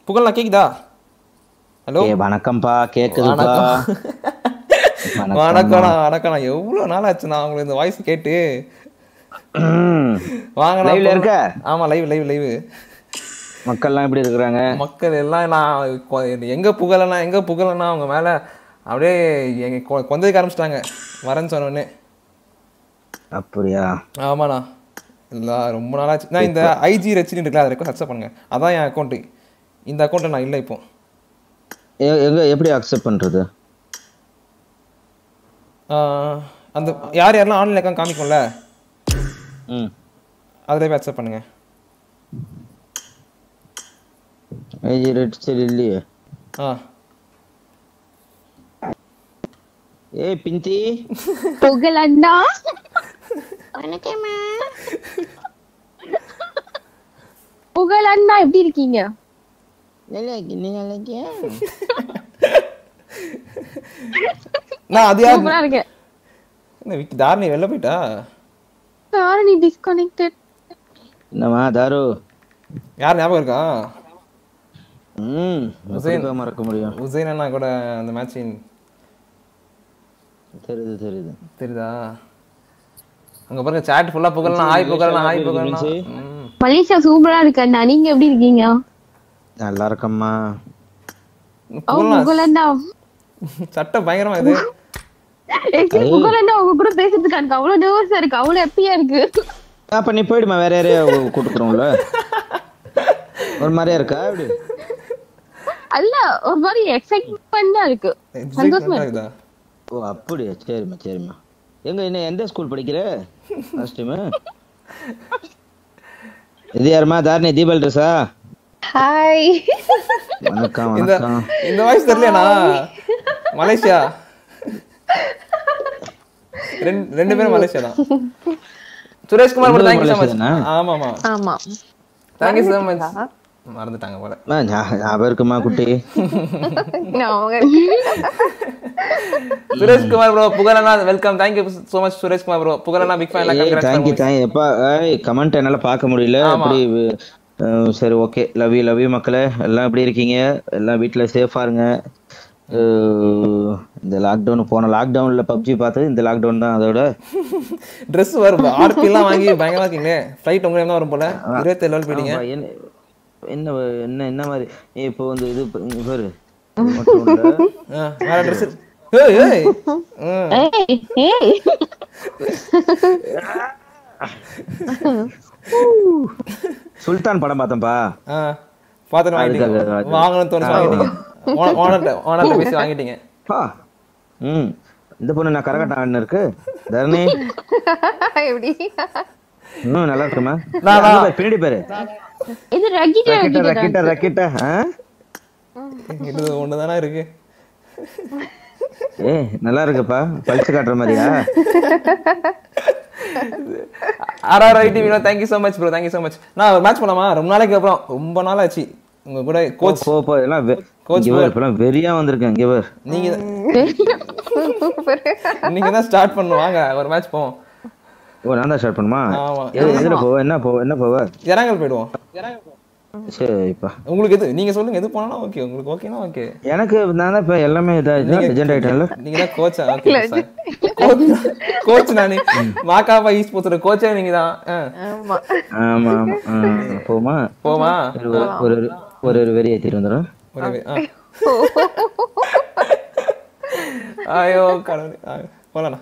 புகழ்ண்ணா கேக்குதா? ஹலோ வணக்கம்ப்பா, கேக்குதுப்பா. வணக்கம்ண்ணா வணக்கம்ண்ணா. எவ்வளோ நாள் ஆச்சுண்ணா உங்களுக்கு இந்த வாய்ஸ் கேட்டு. வாங்கண்ணா. லைவ்ல இருக்க? ஆமா லைவ். மக்கள்லாம் எப்படி இருக்கிறாங்க? மக்கள் எல்லாம் நான் எங்க புகழண்ணா அவங்க மேல அப்படியே கொந்தளிக்க ஆரம்பிச்சிட்டாங்க வரேன்னு சொன்னோடனே. அப்படியா? ஆமாண்ணா. இல்லை ரொம்ப நாளாச்சு. நான் இந்த ஐஜி ரெச்சின்னு இருக்குல்ல, அதை ரெக்வஸ்ட் அக்செப்ட் பண்ணுங்க. அதான் என் அக்கௌண்ட்டு. இந்த அக்கௌண்ட்டை நான் இல்லை இப்போ. எப்படி அக்செப்ட் பண்றது? அந்த யாரெல்லாம் ஆன்லைன் அக்கௌண்ட் காமிக்கும்ல, அதில் போய் அக்செப்ட் பண்ணுங்க. ஐஜி ரெச்சில் இல்லையே. ஏய் பிந்தி, புகழண்ணா வணக்கம்மா. புகழண்ணா எப்படி இருக்கீங்க? நல்லா இருக்கேன். நான் அது யார் சூப்பரா இருக்கேன். தாரணி வெளில போயிட்டா? தாரணி டிஸ்கனெக்டட். என்னம்மா தாரு? யார் ஞாபகம் இருக்கா? உசைன் மறக்க முடியும். உசைன் அண்ணா கூட அந்த மேட்ச் தெரியுதா? அங்க பாருங்க சாட் ஃபுல்லா புகழலாம். ஹாய் புகழலாம். மலேசியா சூப்பரா இருக்கு அண்ணா. நீங்க எப்படி இருக்கீங்க? நல்லா இருக்கம்மா. புகழண்ணா சட்டை பயங்கரமா இது. புகழண்ணா உங்க கூட பேசுறதுக்கு எனக்கு அவ்வளவு நர்வஸா இருக்கு, அவ்வளவு ஹாப்பியா இருக்கு. அப்ப நீ போயிடுமா, வேற யாரையா கூட்டுக்குறோம்ல? ஒரு மாதிரியா இருக்கா அப்படி? அல்ல, ஒரு மாதிரி எக்ஸைட்மெண்டா இருக்கு, சந்தோஷமா இருக்கு. ஓ அப்படியா? சரிம்மா. என்ன எந்த ஸ்கூல் படிக்கிற? First time. இது யாருமா? தாரணி தீபாவளி ட்ரெஸ்ஸா? ஹாய். வணக்கம். இந்த வாய்ஸ் தெரியலனா? மலேசியா ரெண்டு பேரும் மலேசியா தான். சுரேஷ் குமார் கூட தேங்க் யூ so much. ஆமா தேங்க் யூ so much. மறந்துட்டாங்க போல. ஞாபகம் இருக்குமா குட்டி? சுரேஷ் குமார் ப்ரோ, புகழண்ணா welcome. Thank you so much Suresh Kumar bro. புகழண்ணா பிக் ஃபேன். Thank you. எப்பா கமெண்ட் என்னால பார்க்க முடியல. அப்படி சரி, ஓகே. லவ் யூ மக்களே. எல்லாம் எப்படி இருக்கீங்க? எல்லாம் வீட்டுல சேஃபா இருங்க. இந்த லாக்டவுன்ல பப்ஜி பார்த்தது இந்த லாக்டவுன் தான். அதோட ட்ரெஸ் வரும், ஆர்பி எல்லாம் வாங்கி பயங்கரமா இருக்கீங்க. ஃப்ளைட் உங்க தான் வரும் போல. 27 லெவல் போயிட்டீங்க. என்ன மாதிரி இப்போ வந்து இது பாரு வேற ட்ரெஸ். சுல்தான் படம் பார்த்தேன்ப்பா. பாத்துட்டு வாங்கணும்னு தோணுச்சு, வாங்கிட்டீங்க. ஓனர்ட்ட பேசி வாங்கிட்டீங்க. இந்த பொண்ணு நான் கரகாட்டம் இருக்கு தரணி. எப்படி? நல்லா இருக்குமா? பின்னாடி பேரு இது ரக்கிட்ட. இது ஒண்ணுதானா இருக்கு. நல்லா இருக்குப்பா. பல்ஸ் காட்டுற மாதிரியா? RRIT video thank you so much bro. Thank you so much. நான் ஒரு மேட்ச் பண்ணலாமா? ரொம்ப நாளைக்கு அப்புறம், ரொம்ப நாள் ஆச்சு உங்க கூட. கோச் எல்லாம் இப்பலாம் வெறியா வந்திருக்கேன். இங்க பார், நீங்க தான் ஸ்டார்ட் பண்ணணும். வாங்க ஒரு மேட்ச் போவோம். ஓ நான் தான் ஸ்டார்ட் பண்ணுமா? ஆமா. எதுல போவ? என்ன போவ? இறங்கல் போய்டுவோம். சரிப்பா, உங்களுக்கு எது நீங்க சொல்லுங்க. எது போனா ஓகே? உங்களுக்கு ஓகேனா ஓகே. எனக்கு நான் தான் இப்ப எல்லாமே லெஜெண்ட் ஆயிட்டேன்ல. நீங்க தான் கோச்சா? Okay sir. கோச் நானே. மாகாபா ஈஸ்போர்ட்ஸ் கோச்சே நீங்க தான். ஆமா. போமா ஒரு வெறி ஏத்திட்டு வந்துரும். ஐயோ கடவுளே. போலாம்.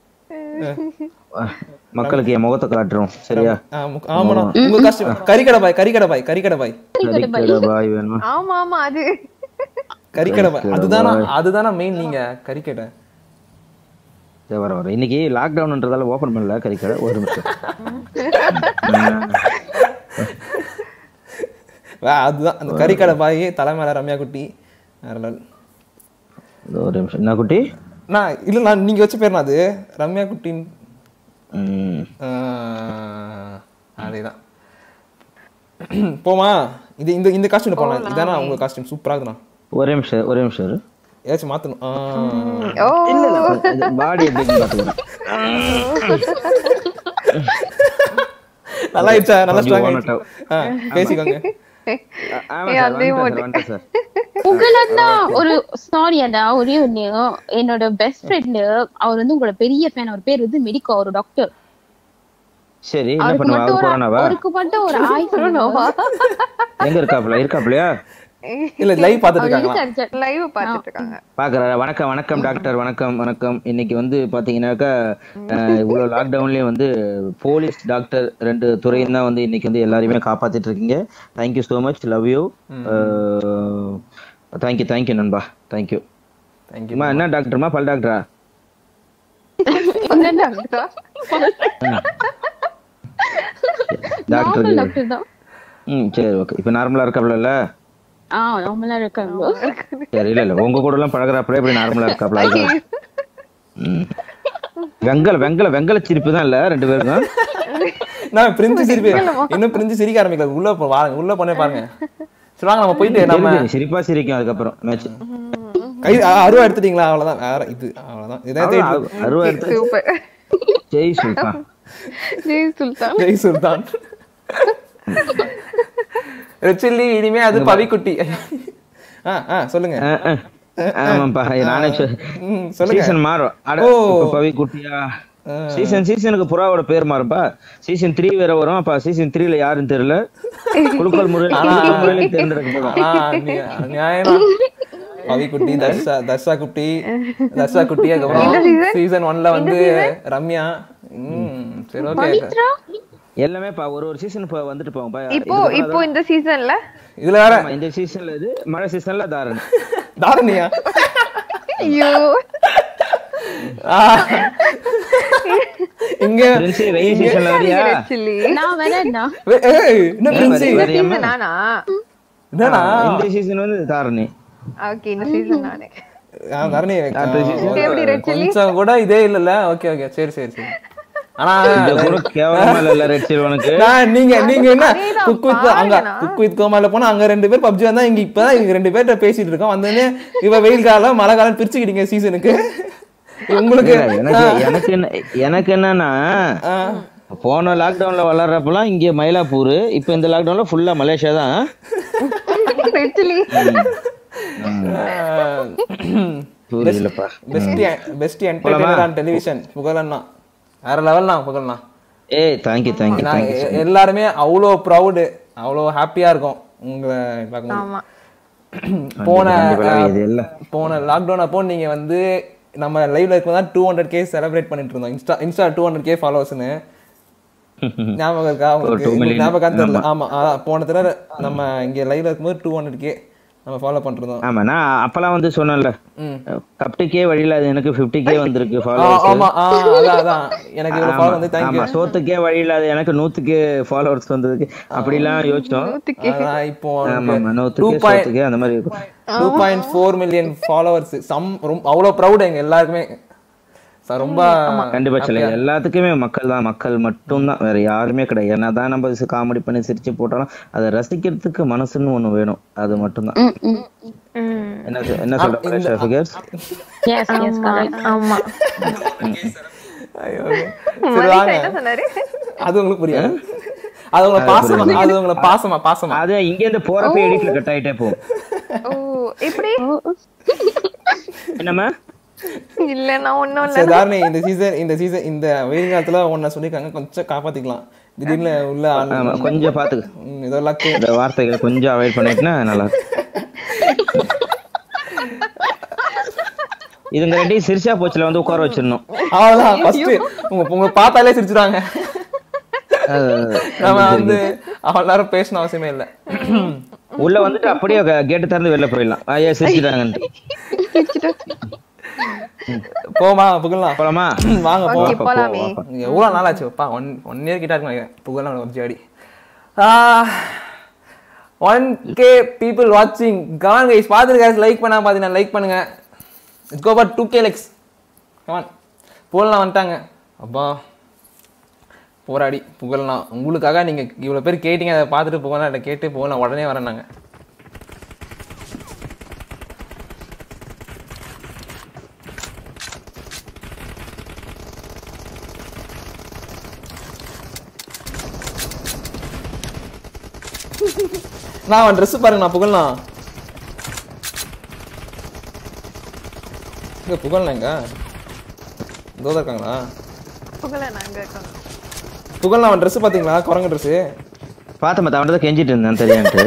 மக்களுக்கு என் முகத்தை காட்டுறோம். சரியா? ஆமாண்ணா. உங்க கஷ்டம் கறிக்கடை பாய் வேணுமா? ஆமா அது கறிக்கடை பாய். அதுதானா மெயின். நீங்க கறிக்கடை வர இன்னைக்கு லாக்டவுன்ன்றதால ஓபன் பண்ணல கறிக்கடை. ஒரு நிமிஷம். அதுதான் அந்த கறிக்கடை பாய். தலைமையில ரம்யா குட்டி. ஒரு நிமிஷம். என்ன குட்டி? நான் நீங்க வச்ச பேர் அது ரம்யா குட்டின். அதேதான். போமா? இந்த காஸ்டியூம் போலாம். இதானா உங்க காஸ்டியூம்? சூப்பரா இருக்குண்ணா. ஒரே நிமிஷம் ஏதாச்சும் மாத்தணும். பாடி எப்படி பாத்துக்கிறேன். நல்லா ஆயிடுச்சா? நல்லா ஸ்ட்ராங் ஆயிடுச்சு. பேசிக்கோங்க. சார். புகழண்ணா ஒரு சாரி அண்ணா, ஒரே ஒண்ணு, என்னோட பெஸ்ட் ஃப்ரெண்ட் அவர் வந்து உங்களோட பெரிய ஃபேன். அவர் பேர் வந்து மெடிக்கோ, அவர் டாக்டர். சரி, என்ன பண்ணுவா? கொரோனாவா? அவருக்கு மட்டும் ஒரு ஆய் சொல்லணுமா? எங்க இருக்காப்லையா? இல்ல லைவ் பாத்துட்டு இருக்காங்க. லைவ் பாத்துட்டு இருக்காங்க. பாக்குறாரு. வணக்கம் வணக்கம் டாக்டர். வணக்கம். இன்னைக்கு வந்து பாத்தீங்கன்னாக்கா இவ்வளவு லாக்டவுன்லயும் வந்து போலீஸ் டாக்டர் 2 துறையும் தான் வந்து இன்னைக்கு வந்து எல்லாரையுமே காப்பாத்திட்டு இருக்கீங்க. Thank you so much. Love you. Thank you நண்பா. தேங்க்யூ. என்ன டாக்டர்மா? பல் டாக்டரா? டாக்டர் தான். சரி, ஓகே. இப்ப நார்மலா இருக்காப்ல? நார்மலா இருக்காங்க. சரி, இல்ல உங்க கூட எல்லாம் பழகுறாப்ல எப்படி நார்மலா இருக்காப்ல? வெங்கல சிரிப்பு தான் இல்ல 2 பேருக்கும். நான் பிரிஞ்சு சிரிப்பு, இன்னும் பிரிஞ்சு சிரிக்க ஆரம்பிக்கல. உள்ள போனே பாருங்க. சொல்லுவாங்க நம்ம போயிட்டு நம்ம சிரிப்பா சிரிக்கும். அதுக்கப்புறம் மேட்ச் கை அருவா எடுத்துட்டீங்களா? அவ்வளவுதான். வேற இது அவ்வளவுதான். இதான் அருவா எடுத்து. ஜெய் சுல்தான். ரெச்சில்லி இனிமே அது பவிக்குட்டி. சொல்லுங்க. ஆமாப்பா, நானே சொல்லுங்க. சீசன் மாறும். பவிக்குட்டியா? சீசனுக்கு புறாவோட பேர் மாறும்பா. சீசன் 3 வேற வரும். அப்ப சீசன் 3ல யாருன்னு தெரியல. குலுக்கல் முறையில தேர்ந்தெடுக்க பவிக்குட்டி, தர்ஷா குட்டி. அதுக்கப்புறம் சீசன் 1ல வந்து ரம்யா. சரி, ஓகே. எல்லாமே ஒரு சீசன் வந்துட்டு போவோம்பா. இப்போ இந்த சீசன்ல இதுல வேற இந்த சீசன்ல இது மழை சீசன்ல தாரணியா? ஐயோ, இங்க வெயில் சீசன்ல வரியா? நான் வரேன்னா என்ன பிரின்சி நானா? என்னடா இந்த சீசன் வந்து தாரணி. ஓகே, இந்த சீசன் நானே. தாரணி எப்படி ரெட் சில்லி? கொஞ்சம் கூட இதே இல்லல. ஓகே சரி. ஆனா கேவலமா இல்ல ரெட் சில்லி உனக்கு. நீங்க என்ன குக் வித் கோமால போனா அங்க 2 பேர் பப்ஜி வந்தா இங்க இப்பதான் இங்க 2 பேர்ட்ட பேசிட்டு இருக்கோம். வந்தனே இவ வெயில் காலம் மழை காலம் பிரிச்சுக்கிட்டீங்க சீசனுக்கு. உங்களுக்கு எனக்கு என்னன்னா, போன லாக்டவுன்ல வளர்றப்பெல்லாம் இங்க மயிலாப்பூர், இப்ப இந்த லாக்டவுன்ல ஃபுல்லா மலேசியா தான். பெஸ்ட் என்டர்டெய்னர் ஆன் டெலிவிஷன் புகழண்ணா. வேற லெவல்னா புகழண்ணா. தேங்க்யூ. எல்லாருமே அவ்வளோ ப்ரௌடு, அவ்வளோ ஹாப்பியா இருக்கும் உங்களை பார்க்கும்போது. போன லாக்டவுன் அப்போ நீங்க வந்து நம்ம லைவ்ல இருக்கும்போது 200K செலிப்ரேட் பண்ணிட்டு இருந்தோம். இன்ஸ்டா 200K ஃபாலோவர்ஸ்னு ஞாபகம் இருக்கா உங்களுக்கு? ஞாபகம் தெரியல. ஆமா, போன தடவை நம்ம இங்க லைவ்ல இருக்கும்போது 200K நம்ம ஃபாலோ பண்ணிருந்தோம். ஆமா, நான் அப்பலாம் வந்து சொன்னேன்ல, 50K வழியில அது எனக்கு 50K வந்திருக்கு ஃபாலோவர்ஸ். ஆமா, அதான் எனக்கு இவ்வளவு ஃபாலோ வந்து தேங்க் யூ. 100K வழியில அது எனக்கு 100K ஃபாலோவர்ஸ் வந்ததுக்கு அப்படிலாம் யோசிச்சோம். இப்போ 100K அந்த மாதிரி இருக்கும். 2.4 மில்லியன் ஃபாலோவர்ஸ். அவ்வளவு ப்ரௌட் எங்க எல்லாருக்குமே. ரொம்ப கண்டிப்பா சொல்லுங்க. எல்லாத்துக்குமே மக்கள் மட்டும்தான், வேற யாருமே கிடையாது. என்னதான் நம்ம காமெடி பண்ணி சிரிச்சு போட்டாலும் அதை ரசிக்கிறதுக்கு மனசுன்னு ஒண்ணு வேணும். அது மட்டும்தான். என்ன சொல்றீங்க? அது உங்களுக்கு புரியாது. அது உங்களை பாசமா அது இங்க இருந்து போறப்ப எடிட்ல கட் ஆயிட்டே போகும். எப்படி என்னமா? இல்ல, நான் ஒண்ணும் இல்ல. தாரணி, இந்த சீசன் இந்த வெயில் காலத்துல ஒன்ன சொல்லிருக்காங்க, கொஞ்சம் காப்பாத்திக்கலாம். திடீர்னு உள்ள கொஞ்சம் பாத்துக்க. இதெல்லாம் இந்த வார்த்தைகளை கொஞ்சம் அவாய்ட் பண்ணிட்டுனா நல்லா இருக்கும். இதுங்க 2 சிரிச்சா போச்சுல வந்து உட்கார வச்சிடணும். அவ்வளவுதான். ஃபர்ஸ்ட் உங்க பார்த்தாலே சிரிச்சுறாங்க. நம்ம வந்து அவ்வளவு நேரம் பேசணும் அவசியமே இல்ல. உள்ள வந்துட்டு அப்படியே கேட்டு திறந்து வெளில போயிடலாம். ஐயா சிரிச்சுட்டாங்கன்ட்டு. போமா புகழலாம். போலாமா? வாங்க போலாமே. எவ்வளவு நாள் ஆச்சுப்பா? 1 இயர் கிட்ட இருக்கு புகழலாம் PUBG Aadi. 1K people watching. Come on guys, பாத்துங்க guys, லைக் பண்ணா பாத்தீங்கன்னா லைக் பண்ணுங்க. Let's go about 2K likes. Come on. போலாம் வந்துட்டாங்க. அப்பா போராடி புகழலாம். உங்களுக்காக நீங்க இவ்வளவு பேர் கேட்டீங்க, அதை பார்த்துட்டு போகலாம் கேட்டு போகலாம். உடனே வரேன் நாங்க. நான் அவன் ட்ரெஸ் பாருங்க நான் புகழ்லாம் இங்க புகழ்லாம் எங்க தோதா இருக்காங்களா புகழ நாங்க இருக்கோம் புகழ்லாம் அவன் ட்ரெஸ் பாத்தீங்களா குரங்கு ட்ரெஸ் பார்த்த மத்த அவன்கிட்ட கெஞ்சிட்டு இருந்தேன் தெரியான்ட்டு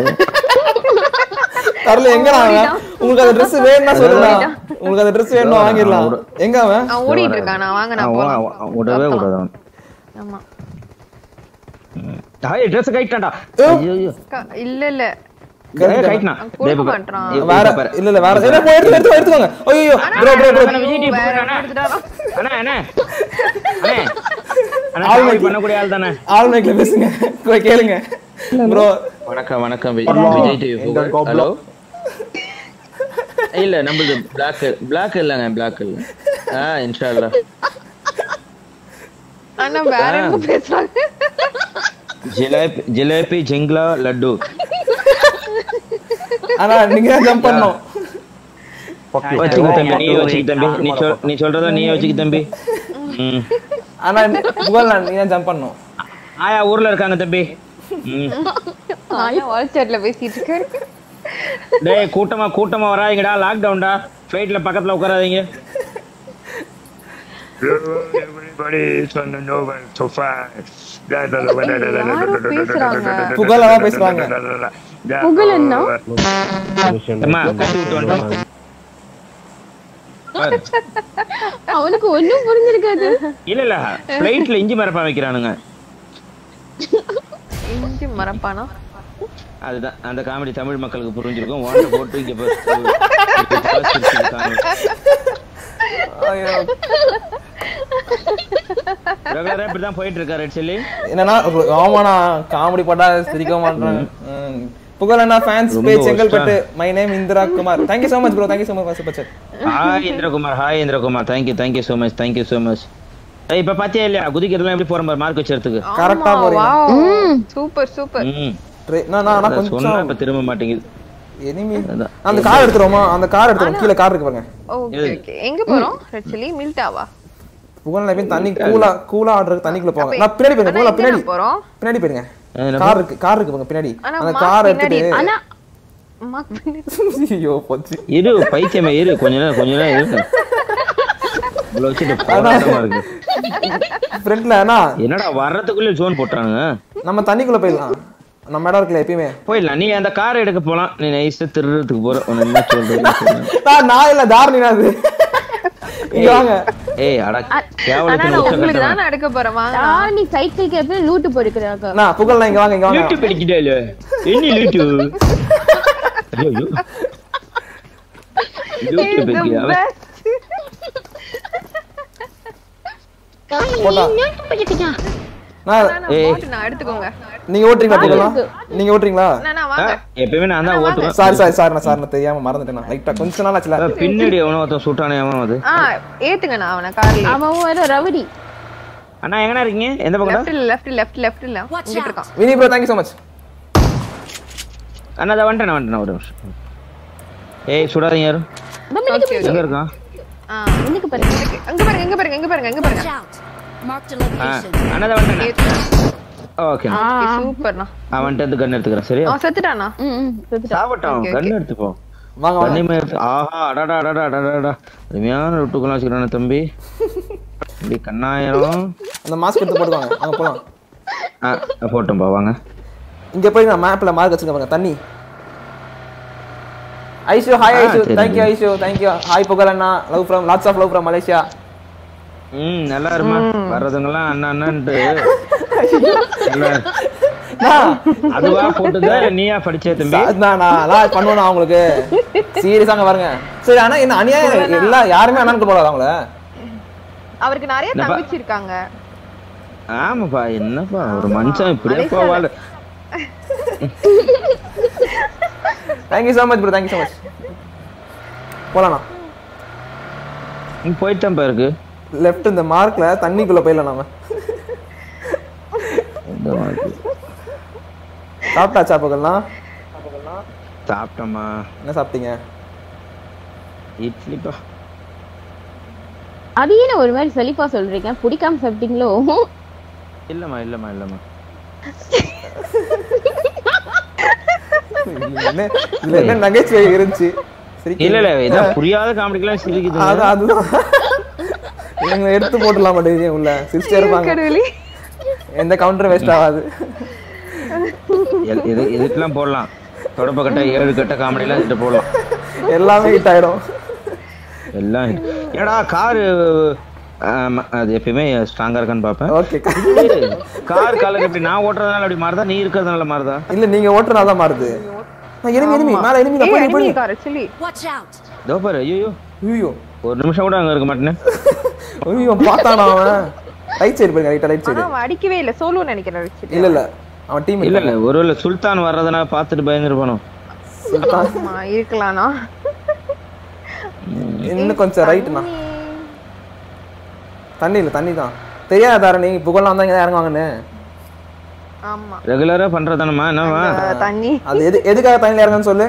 தரல எங்க உங்களுக்கு அந்த ட்ரெஸ் வேணும்னா சொல்லுங்க உங்களுக்கு அந்த ட்ரெஸ் வேணும்னா வாங்கிடலாம் எங்க அவன் ஓடிட்டு இருக்கான் நான் வாங்க நான் போலாம் விடவே கூடாது அவன் ஆமா ஹாய் ட்ரெஸ் கைட்டான்டா ஐயோ இல்ல இல்ல கைட்னா கொடுக்க மாட்டான் வேற இல்ல வேற என்ன போய் எடுத்துக்கோங்க ஐயோ ப்ரோ அண்ணா அண்ணா அண்ணா பண்ணக்கூடிய ஆள் தானே ஆல் மைக்ல பேசுங்க போய் கேளுங்க ப்ரோ வணக்கம் வணக்கம் விஜய் டிவி ஹலோ இல்ல நம்மளது பிளாக் இல்லங்க பிளாக் இல்ல இன்ஷாஅல்லாஹ் அண்ணா வேற என்ன பேசுறாங்க ஜிலேபி ஜிங்லா லட்டு ஆனா நீங்க ஜம்ப் பண்ணனும் வச்சுக்க தம்பி நீ வச்சுக்க தம்பி நீ சொல்றத நீ வச்சுக்க தம்பி ஆனா புகழ் நீங்க ஜம்ப் பண்ணனும் ஆயா ஊர்ல இருக்காங்க தம்பி ஆயா வாட்ஸ்அப்ல பேசிட்டு இருக்காரு டேய் கூட்டமா வராதீங்கடா லாக் டவுன்டா ஃளைட்ல பக்கத்துல உட்காராதீங்க Everybody is on the Nova so fast. புகழா பேசுறாங்க புகழ் என்ன அம்மா கட்டி விட்டு வந்துட்டோம் அவனுக்கு ஒண்ணும் புரிஞ்சிருக்காது இல்ல ஃளைட்ல இஞ்சி மரப்பா வைக்கிறானுங்க இஞ்சி மரப்பானா அதுதான் அந்த காமெடி தமிழ் மக்களுக்கு புரிஞ்சிருக்கும் ஓட்ட போட்டு இங்க ரெகுலரா இப்படிதான் போயிட்டு இருக்காரு ஆக்சுவலி என்னன்னா ஆமாண்ணா காமெடி போட்டா சிரிக்க மாட்டேன் புகழ் அண்ணா fans page Chengalpattu my name Indira Kumar thank you so much bro thank you so much super sir hi Indrakumar thank you so much இப்ப பாத்தியா இல்லையா குதிக்கிறதுலாம் எப்படி போற மாதிரி மார்க் வச்சறதுக்கு கரெக்ட்டா போறீங்க சூப்பர் நான் கொஞ்சம் சொன்னா இப்ப திரும்ப மாட்டேங்குது எனிமி அந்த கார் எடுத்துறோமா அந்த கார் எடுத்துறோம் கீழ கார் இருக்கு பாருங்க ஓகே எங்க போறோம் ஆக்சுவலி மில்டாவா புகழ் நான் தண்ணி கூலா ஆர்டர் தண்ணிக்குள்ள போங்க நான் பின்னாடி போங்க புகழ் பின்னாடி போறீங்க கார் இருக்கு பாருங்க பின்னாடி அந்த கார் எடுத்துட்டு ஆனா ஐயோ போச்சு இரு பைத்தியமே இரு கொஞ்ச நேரம் இரு ப்ளோச்சிட்டு போறமா இருக்கு ஃப்ரண்ட்ல அண்ணா என்னடா வரதுக்குள்ள ஜோன் போட்றாங்க நம்ம தண்ணிக்குள்ள போயிடலாம் நம்ம இடம் இருக்குல எப்பயுமே போயிடலாம் நீ அந்த கார் எடுக்க போலாம் நீ நைஸா திருறதுக்கு போற உன்ன என்ன சொல்றது நான் இல்ல தாரணினா அது இங்க வாங்க ஏய் அட கேவலத்துல உங்களுக்கு தான் எடுக்க போறேன் வாங்க நீ சைக்கிள் கேப்ல லூட் போடுக்கறாங்க நான் புகழ்லாம் இங்க வாங்க லூட் படிக்கிட்டே இல்ல என்ன லூட் ஐயோ லூட் படிக்கியா போடா நான் எடுத்துக்கோங்க நீங்க ஓட்றீங்களா புகழலாம் நீங்க ஓட்றீங்களா நான் வாங்க எப்பவுமே நான் தான் ஓட்டுவேன் சாரி நான் தெரியாம மறந்துட்டேன் லைட்டா கொஞ்ச நாள் ஆச்சுல பின்னாடி எவனோ ஒருத்தன் சுட்டானே எவனோ அது ஏத்துங்க நான் அவன கார்ல அவன் ஒரு ரவுடி அண்ணா எங்கடா இருக்கீங்க எந்த பக்கம்டா லெஃப்ட் இல்ல இங்க இருக்கான் Vini bro thank you so much அண்ணா அத வந்துட்டேன் ஒரு நிமிஷம் ஏய் சுடாதீங்க யாரும் எங்க இருக்கான் எனக்கு பாருங்க அங்க பாருங்க அண்ணா அத வந்துட்டேன் ஓகே சூப்பர்ண்ணா அவன்ட்ட இருந்து கன் எடுத்துக்கறேன் சரியா அவன் செத்துட்டானா சாவட்டான் கன் எடுத்துப்போ வாங்க கண்ணிமே ஆஹா அடடா அருமையான ரொட்டுக்குலாம் வச்சுக்கிறானே தம்பி இப்படி கண்ணாயிரம் அந்த மாஸ்க் எடுத்து போடுவாங்க வாங்க போலாம் போட்டோம்பா வாங்க இங்க போய் நான் மேப்ல மார்க் வச்சிருக்கேன் பாருங்க தண்ணி Aishu hi Aishu thank you hi Pugazh அண்ணா lots of love from Malaysia நல்லா இருமா வர்றதுங்கலாம் அண்ணான்ட்டு அதுவா போட்டுதா நீயா படிச்சே தம்பி நான் அதான் பண்ணுவேன் உங்களுக்கு சீரியஸாங்க பாருங்க சரி ஆனா என்ன அநியாயம் எல்லாம் யாருமே அண்ணான்னு போடாத அவங்கள அவருக்கு நிறைய தங்கச்சி இருக்காங்க ஆமாப்பா என்னப்பா ஒரு மனுஷன் இப்படியே வாழ thank you so much bro thank you so much போலாம் நீ போய்ட்டம்பா இருக்கு லெஃப்ட் இந்த மார்க்ல தண்ணிக்குள்ள போயிடலாம் நாம சாப்பிட்டாச்சா பகல்லாம் சாப்பிட்டோமா என்ன சாப்பிட்டீங்க இட்லிப்பா அது ஏன் ஒரு மாதிரி சலிப்பா சொல்றீங்க பிடிக்காம சாப்பிட்டீங்களோ இல்லம்மா என்ன இதுல என்ன நகைச்சுவை இருந்துச்சு சரி இல்ல இதான் புரியாத காமெடிக்கெல்லாம் சிரிக்குது. அதுதான் இவங்க எடுத்து போட்டுலாம் மாட்டேங்குது உள்ள சிரிச்சே இருப்பாங்க. கடவுளே. எந்த கவுண்டர் வேஸ்ட் ஆகாது. இதுக்கெல்லாம் போடலாம். தொடப்ப கட்ட 7 கட்ட காமெடியெல்லாம் இதுட்டு போடலாம். எல்லாமே ஹிட் ஆயிடும். எல்லாம் ஏடா காரு அது எப்பயுமே ஸ்ட்ராங்கா இருக்கான்னு பாப்பேன். ஓகே கார் கலர் எப்படி நான் ஓட்டுறதுனால அப்படி மாறுதா நீ இருக்கிறதுனால மாறுதா? இல்ல நீங்க ஓட்டுறதுனால தான் மாறுது. எனிமி மேல எனிமி போய் கார் actually. Watch out. இதோ பாரு. ஐயோ ஐயோ ஒரு நிமிஷம் கூட அங்க இருக்க மாட்டேனே. ஐயோ பார்த்தானா அவன். ரைட் சைடு போய் ரைட் சைடு. அவன் அடிக்கவே இல்ல சோலோ நினைக்கிறேன் actually. இல்ல அவன் டீம் இல்ல ஒருவேளை சுல்தான் வர்றதனா பார்த்துட்டு பயந்துருப்பானோ. ஆமா இருக்கலாம்னா. இன்னும் கொஞ்சம் ரைட்னா. தண்ணி தான். தெரியாதார நீ புகழலாம் தான் இங்க இறங்குவாங்கன்னு. ஆமா. ரெகுலரா பண்றதானமா என்னவா? தண்ணி. அது எதுக்காக தண்ணில இறங்குன்னு சொல்லு.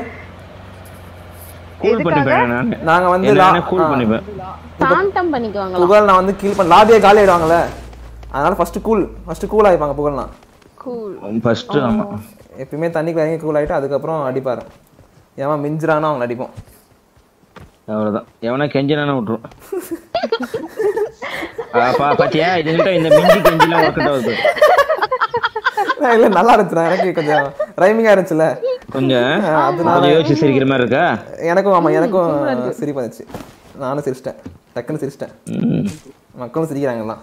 கூல் பண்ணிப்பேன் நான். நாங்க வந்து கூல் பண்ணிப்பேன். சாந்தம் பண்ணிக்குவாங்க. புகழ் நான் வந்து கீல் பண்ண லாபியே காலி ஆயிடுவாங்கல. அதனால ஃபர்ஸ்ட் கூல் ஆயிப்பாங்க புகழ்னா. கூல். ஃபர்ஸ்ட் ஆமா. எப்பவுமே தண்ணிக்கு இறங்கி கூல் ஆயிட்டு அதுக்கப்புறம் அடிப்பாரு. எவன் மிஞ்சுறானோ அவங்க அடிப்போம். அவ்வளவுதான். எவனா கெஞ்சினானே விட்டுரும். பாத்தியா இது இந்த மிஞ்சி கெஞ்சிலாம் ஒர்க் அவுட் ஆகுது. இல்ல நல்லா இருந்துச்சு. எனக்கு கொஞ்சம் ரைமிங்கா இருந்துச்சுல கொஞ்சம். அதனால யோசிச்சு சிரிக்கிற மாதிரி இருக்கா? எனக்கும் சிரிப்பு வந்துச்சு. நானும் சிரிச்சிட்டேன். டக்குன்னு சிரிச்சிட்டேன். மக்களும் சிரிக்கிறாங்கலாம்.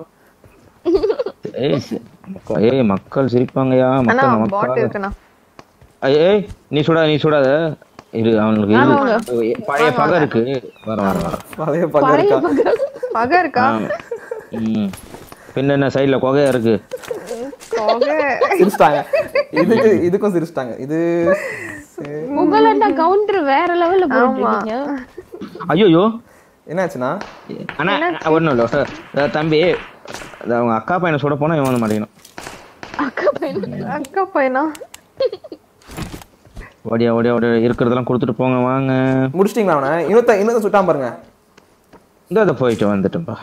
ஏய் மக்கள் சிரிப்பாங்கயா. மக்கள் ஏய் நீ சுடாத இரு. அவனுக்கு பழைய பகை இருக்கு. பழைய பகை இருக்கா? பின்ன என்ன சைடுல கொகையா இருக்கு. சிரிச்சிட்டாங்க. இதுக்கும் சிரிச்சிட்டாங்க. இது உங்களோட கவுண்டர் வேற லெவல்ல போறீங்க. ஐயோ என்னாச்சுன்னா அண்ணா ஒண்ணும் இல்ல தம்பி. அவங்க அக்கா பையனை சுட போனா இவன் வந்து மாட்டேங்கணும். அக்கா பையனா? ஓடியா இருக்கிறதெல்லாம் கொடுத்துட்டு போங்க வாங்க. முடிச்சிட்டீங்களா அவனை? இன்னொருத்த சுட்டாம பாருங்க. இந்த போயிட்டு வந்துட்டேன்பா.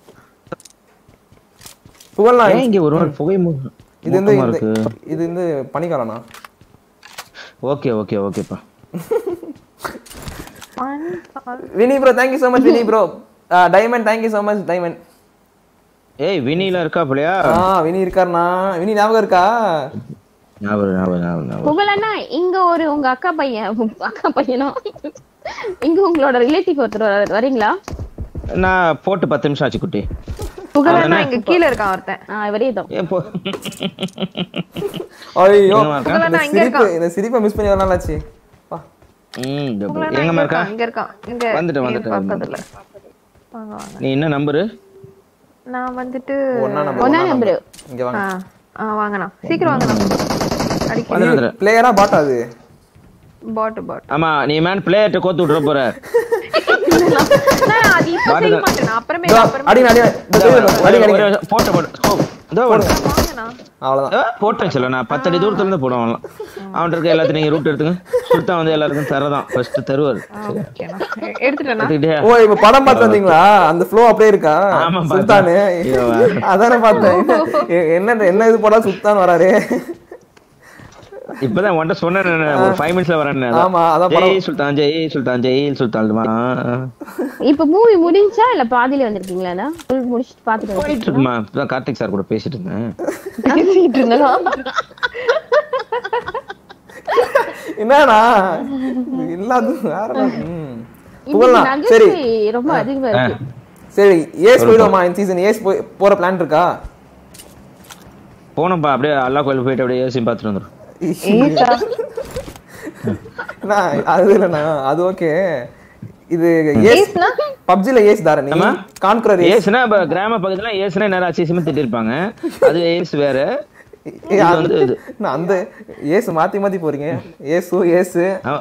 புகழ்லாம் இங்க ஒரு புகை இது வந்து பனிக்காலனா? ஓகேப்பா. Vini bro thank you so much Vini bro. Diamond thank you so much diamond. ஏய் வினில இருக்கா புளையா? வினி இருக்காருனா. வினி ஞாபகம் இருக்கா? ஞாபகம். புகழண்ணா இங்க ஒரு உங்க அக்கா பையனோ இங்க உங்களோட ரிலேட்டிவ் ஒருத்தர் வரீங்களா? நான் போட்டு 10 நிமிஷம் ஆச்சு குட்டி. புகழண்ணா இங்க கீழ இருக்கான் ஒருத்தன். இவரே தான். ஐயோ புகழண்ணா இங்க இருக்கான். இந்த சிரிப்பை மிஸ் பண்ணி வரலாம் ஆச்சு. எங்க இருக்கா? இங்க இருக்கான். இங்க வந்துட்டேன். பக்கத்துல. நீ என்ன நம்பர்? நான் வந்துட்டு 1 நம்பர். இங்க வாங்க. வாங்கண்ணா சீக்கிரம் வாங்கண்ணா. அடிக்க பிளேயரா பாட் அது? பாட். ஆமா நீ மேன் பிளேயர்ட்ட கோத்து விட்டுற போற. நான் அது இப்ப செய்ய மாட்டேன். அப்புறமே அடி போட்டு இதோ வாங்கண்ணா. அவ்வளவுதான். போட்டேன் சொல்ல நான் 10 அடி தூரத்துல இருந்து போடுவான். அவன்கிட்ட இருக்க எல்லாத்தையும் நீங்க ரூட் எடுத்துங்க. சுல்தான் வந்து எல்லாருக்கும் தரதான் ஃபர்ஸ்ட் தருவார். எடுத்துட்டேனா? ஓ இப்ப படம் பார்த்து வந்தீங்களா? அந்த ஃப்ளோ அப்படியே இருக்கா? சுல்தான் அதானே பார்த்தேன். என்ன இது போடா சுல்தான் வராரு. இப்பதான் உன்கிட்ட சொன்னேன் ஒரு 5 மினிட்ஸ்ல வரேன்னு. ஆமா அதான் ஜெய் சுல்தான். இப்ப மூவி முடிஞ்சா இல்ல பாதியில வந்திருக்கீங்களா? முடிச்சிட்டு பாத்துட்டு போயிட்டு இருக்குமா. இப்பதான் கார்த்திக் சார் கூட பேசிட்டு இருந்தேன். என்னன்னா எல்லாரும் வேற புகழலாம். சரி ரொம்ப அதிகமா இருக்கு. சரி ஏஸ் போயிடுமா? இந்த சீசன் ஏஸ் போற பிளான் இருக்கா? போனப்பா அப்படியே அல்லா கோயில் போயிட்டு அப்படியே ஏசி பார்த்துட்டு வந்துடும். அது இல்லண்ணா அது ஓகே. இது பப்ஜில ஏஸ் தாரணி கான்குரர் ஏஸ்னா கிராம பக்கத்துல ஏஸ்னா நேரா அசிசமா திட்டி இருப்பாங்க. அது ஏஸ் வேற. அந்த ஏஸ் மாத்தி போறீங்க. ஏசு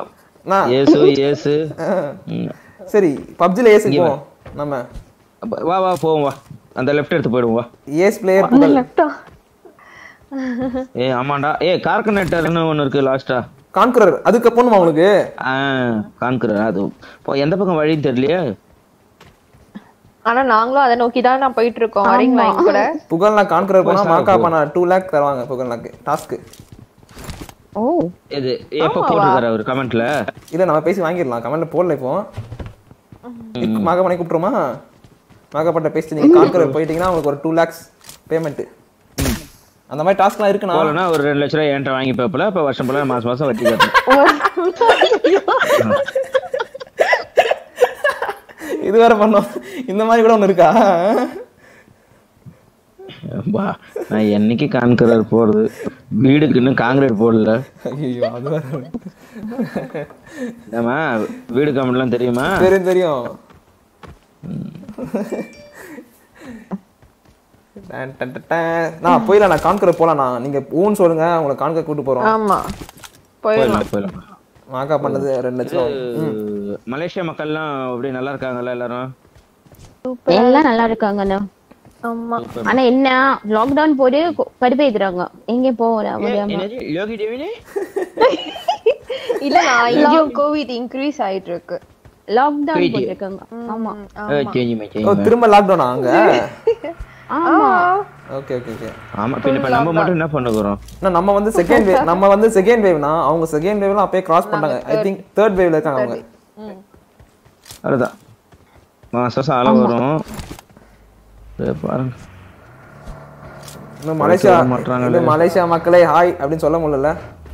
சரி பப்ஜில ஏஸ் போ. நம்ம வா போவோம். வா அந்த லெஃப்ட் எடுத்து போயிடுவோம். வா ஏஸ் பிளேயர் லெஃப்டா? ஆமாண்டா. கார்கனேட்டர்னு ஒன்னு இருக்கு லாஸ்டா. கான்குரர் அதுக்கு போணுமா உங்களுக்கு? கான்குரர் அது எந்த பக்கம் வழின்னு தெரியலையே. ஆனா நாங்களும் அதை நோக்கி தான் நான் போயிட்டு இருக்கோம். வரீங்களா எங்க கூட? புகழ்னா கான்குரர் போனா மாக்கா பண்ணா 2 lakh தருவாங்க புகழ்னாக்கு டாஸ்க். ஓ இது எப்போ போட்டிருக்காரு அவர் கமெண்ட்ல? இல்ல நம்ம பேசி வாங்கிடலாம். கமெண்ட்ல போடல இப்போ. மகப்பனை கூப்பிட்டுருமா? மகப்பட்ட பேசி நீங்க கான்கரர் போயிட்டீங்கன்னா உங்களுக்கு ஒரு 2 lakhs பேமெண்ட். அந்த மாதிரி டாஸ்க்லாம் இருக்குண்ணா. போலனா ஒரு 2 லட்சம் ரூபாய் என்கிட்ட வாங்கி பேப்பல அப்ப வருஷம் போல மாசம் மாசம் வட்டி கட்டணும். இது வேற பண்ணோம். இந்த மாதிரி கூட ஒண்ணு இருக்கா? நான் என்னைக்கு கான்கரர் போறது, வீடுக்கு இன்னும் காங்கிரீட் போடல. ஐயோ அது வேற. ஏமா வீடு கமெண்ட்லாம் தெரியுமா? தெரியும். நான் போயிடலாம். நான் கான்கரர் போலாம்ண்ணா. நீங்க ஊன்னு சொல்லுங்க, உங்களை கான்கரர் கூட்டு போறோம். ஆமா போயிடலாம். மாக்கா பண்ணது 2 லட்சம். மலேசியா மக்கள்லாம் அப்படியே நல்லா இருக்காங்கல்ல எல்லாரும்? எல்லாம் நல்லா இருக்காங்கண்ணா. ஆமா. ஆனா என்ன லாக்டவுன் போது கடுப்பேத்துறாங்க. எங்க போற முடியாம. யோகி தேவினே இல்ல நான் இங்கேயும் கோவிட் இன்க்ரீஸ் ஆயிட்டு இருக்கு. லாக்டவுன் போட்டுருக்காங்க. ஆமா திரும்ப லாக்டவுனா அங்க? ஆமா ஓகே ஓகே ஓகே. ஆமா பின்ன நம்ம மட்டும் என்ன பண்ணுறோம்? நம்ம வந்து செகண்ட் வேவ்னா அவங்க செகண்ட் வேவ்ல அப்பவே கிராஸ் பண்ணாங்க. ஐ திங்க் தேர்ட் வேவ்ல இருக்காங்க அவங்க. அதுதான் மாசம் அளவு வரும் பாருங்க. மலேசியா மக்களே ஹாய் அப்படின்னு சொல்ல முடியல.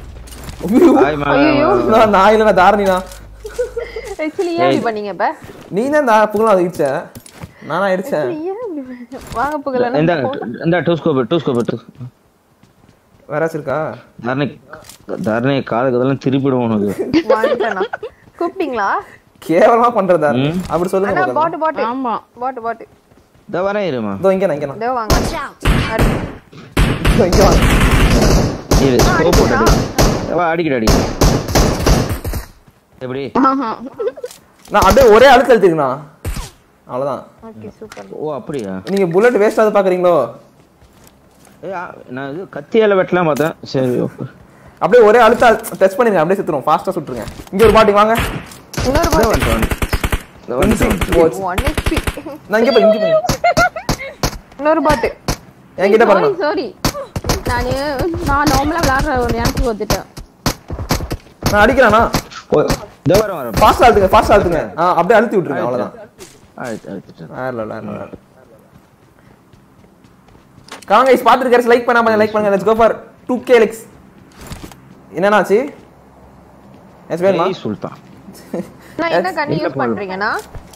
நான் இல்ல தாரணினா. एक्चुअली ஏன் இப்படி பண்ணீங்க பா? நீ தான் புகழ அடிச்ச. நானா அடிச்சேன். வாங்க புகழ. இந்த டூஸ்கோப் வேற இருக்கா? தாரணி காதுக்கு அதெல்லாம் திருப்பிடுவோம் உனக்கு. வாங்கடா. கூப்பிட்டீங்களா? கேவலமா பண்றதா அப்படி சொல்லுங்க. பாட் ஆமா பாட் இதோ வரேன் இருமா. இதோ இங்க இதோ வாங்க. இதோ இங்க வாங்க. இது ஸ்கோப் போட்டு வா அடிக்கடி எப்படி? நான் அப்படியே ஒரே அழுத்த அழுத்திருக்கேனா? அவ்வளவுதான். Okay super. ஓ அப்படியா? நீங்க புல்லட் வேஸ்ட் ஆது பாக்குறீங்களோ? நான் இது கத்தியால வெட்டலாம் பார்த்தேன். சரி ஓகே. அப்படியே ஒரே அழுத்த டச் பண்ணிருங்க. அப்படியே சுத்துறோம். ஃபாஸ்டா சுட்டுருங்க. இங்க ஒரு பாட்டி வாங்க. இன்னொரு பாட்டி. 1 HP. நான் இங்க போய் இன்னொரு பாட்டி. என்கிட்ட பாருங்க. சாரி. நான் நார்மலா விளையாடுற ஒரு நேரத்துக்கு வந்துட்டேன். நான் அடிக்கறானா? இதோ வரேன். ஃபாஸ்டா அழுத்துங்க. அப்படியே அழுத்தி விட்டுருங்க. அவ்வளவுதான். அழுத்திட்டேன். இல்ல. காங்க गाइस பாத்துட்டு லைக் பண்ணாம லைக் பண்ணுங்க. Let's go for 2k likes. என்னன்னாச்சு? எஸ் வேணுமா? சுல்தான். நான் என்ன கண்ணி யூஸ் பண்றீங்கனா?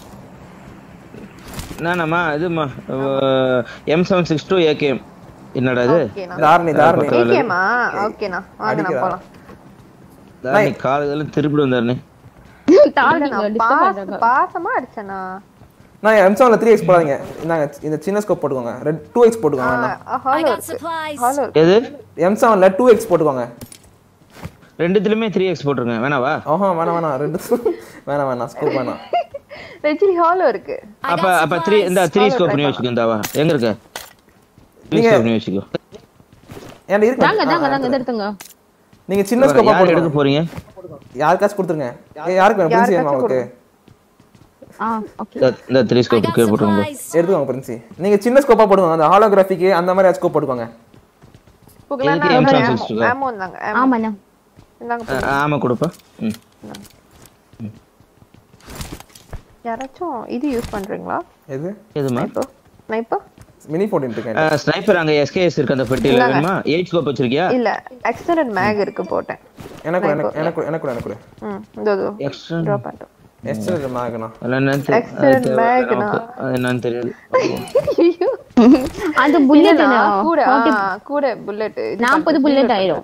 நானம்மா இதுமா M762 AKM. என்னடா இது? தாரணி AKMா? ஓகேனா. வாங்க நான் போலாம். தாரணி கால்கள திருப்பி வந்தாருனே. பாசமா அடிச்சனா? நான் M7ல 3x போடாதீங்க. இந்தாங்க இந்த சின்ன ஸ்கோப் போட்டுக்கோங்க. 2x போட்டுக்கோங்க. ஹலோ. எது? M7ல 2x போட்டுக்கோங்க. ரெண்டுத்துலயுமே 3x போட்டுருங்க. வேணாவா? வேணாம். வேணாம் ஸ்கோப் வேணாம். ரெஜிலி ஹாலோ இருக்கு. அப்ப 3 இந்த 3 ஸ்கோப் பண்ணி வச்சுக்கோ. இந்தாவா எங்க இருக்கு? 3 ஸ்கோப் பண்ணி வச்சுக்கோ. ஏன்டா இருக்கு? தாங்க இத எடுத்துங்க. நீங்க சின்ன ஸ்கோப்பா போட்டு எடுக்க போறீங்க? யாருக்காச்சும் கொடுத்துருங்க. யாருக்கு வேணும்? பிரின்சி வேணுமா உங்களுக்கு? ஓகே. இந்த 3 ஸ்கோப் கே போட்டுங்க. எடுத்துக்கோங்க பிரின்சி. நீங்க சின்ன ஸ்கோப்பா போடுங்க. அந்த ஹாலோகிராஃபிக் அந்த மாதிரி ஸ்கோப் போட்டுக்கோங்க. ஆமா தாங்க. ஆமாண்ணா. ஆமா கொடுப்பா. யாராச்சும் இது யூஸ் பண்றீங்களா? எதுமா? ஸ்னைப்பர் மினி 14 இருக்கேன். ஸ்னைப்பர் அங்க SKS இருக்கு அந்த பெட்டில. வேணுமா? 8 ஸ்கோப் வச்சிருக்கியா? இல்ல எக்ஸ்டெண்டட் மேக் இருக்கு போட்டேன். எனக்கு இதோ எக்ஸ்டெண்டட் டிராப் பண்ணிட்டேன். எக்ஸ்டெண்டட் மேக்னா எக்ஸ்டெண்டட் மேக்னா என்னன்னு தெரியாது. அது புல்லட்னா கூட புல்லட் 40 புல்லட் ஆயிரும்.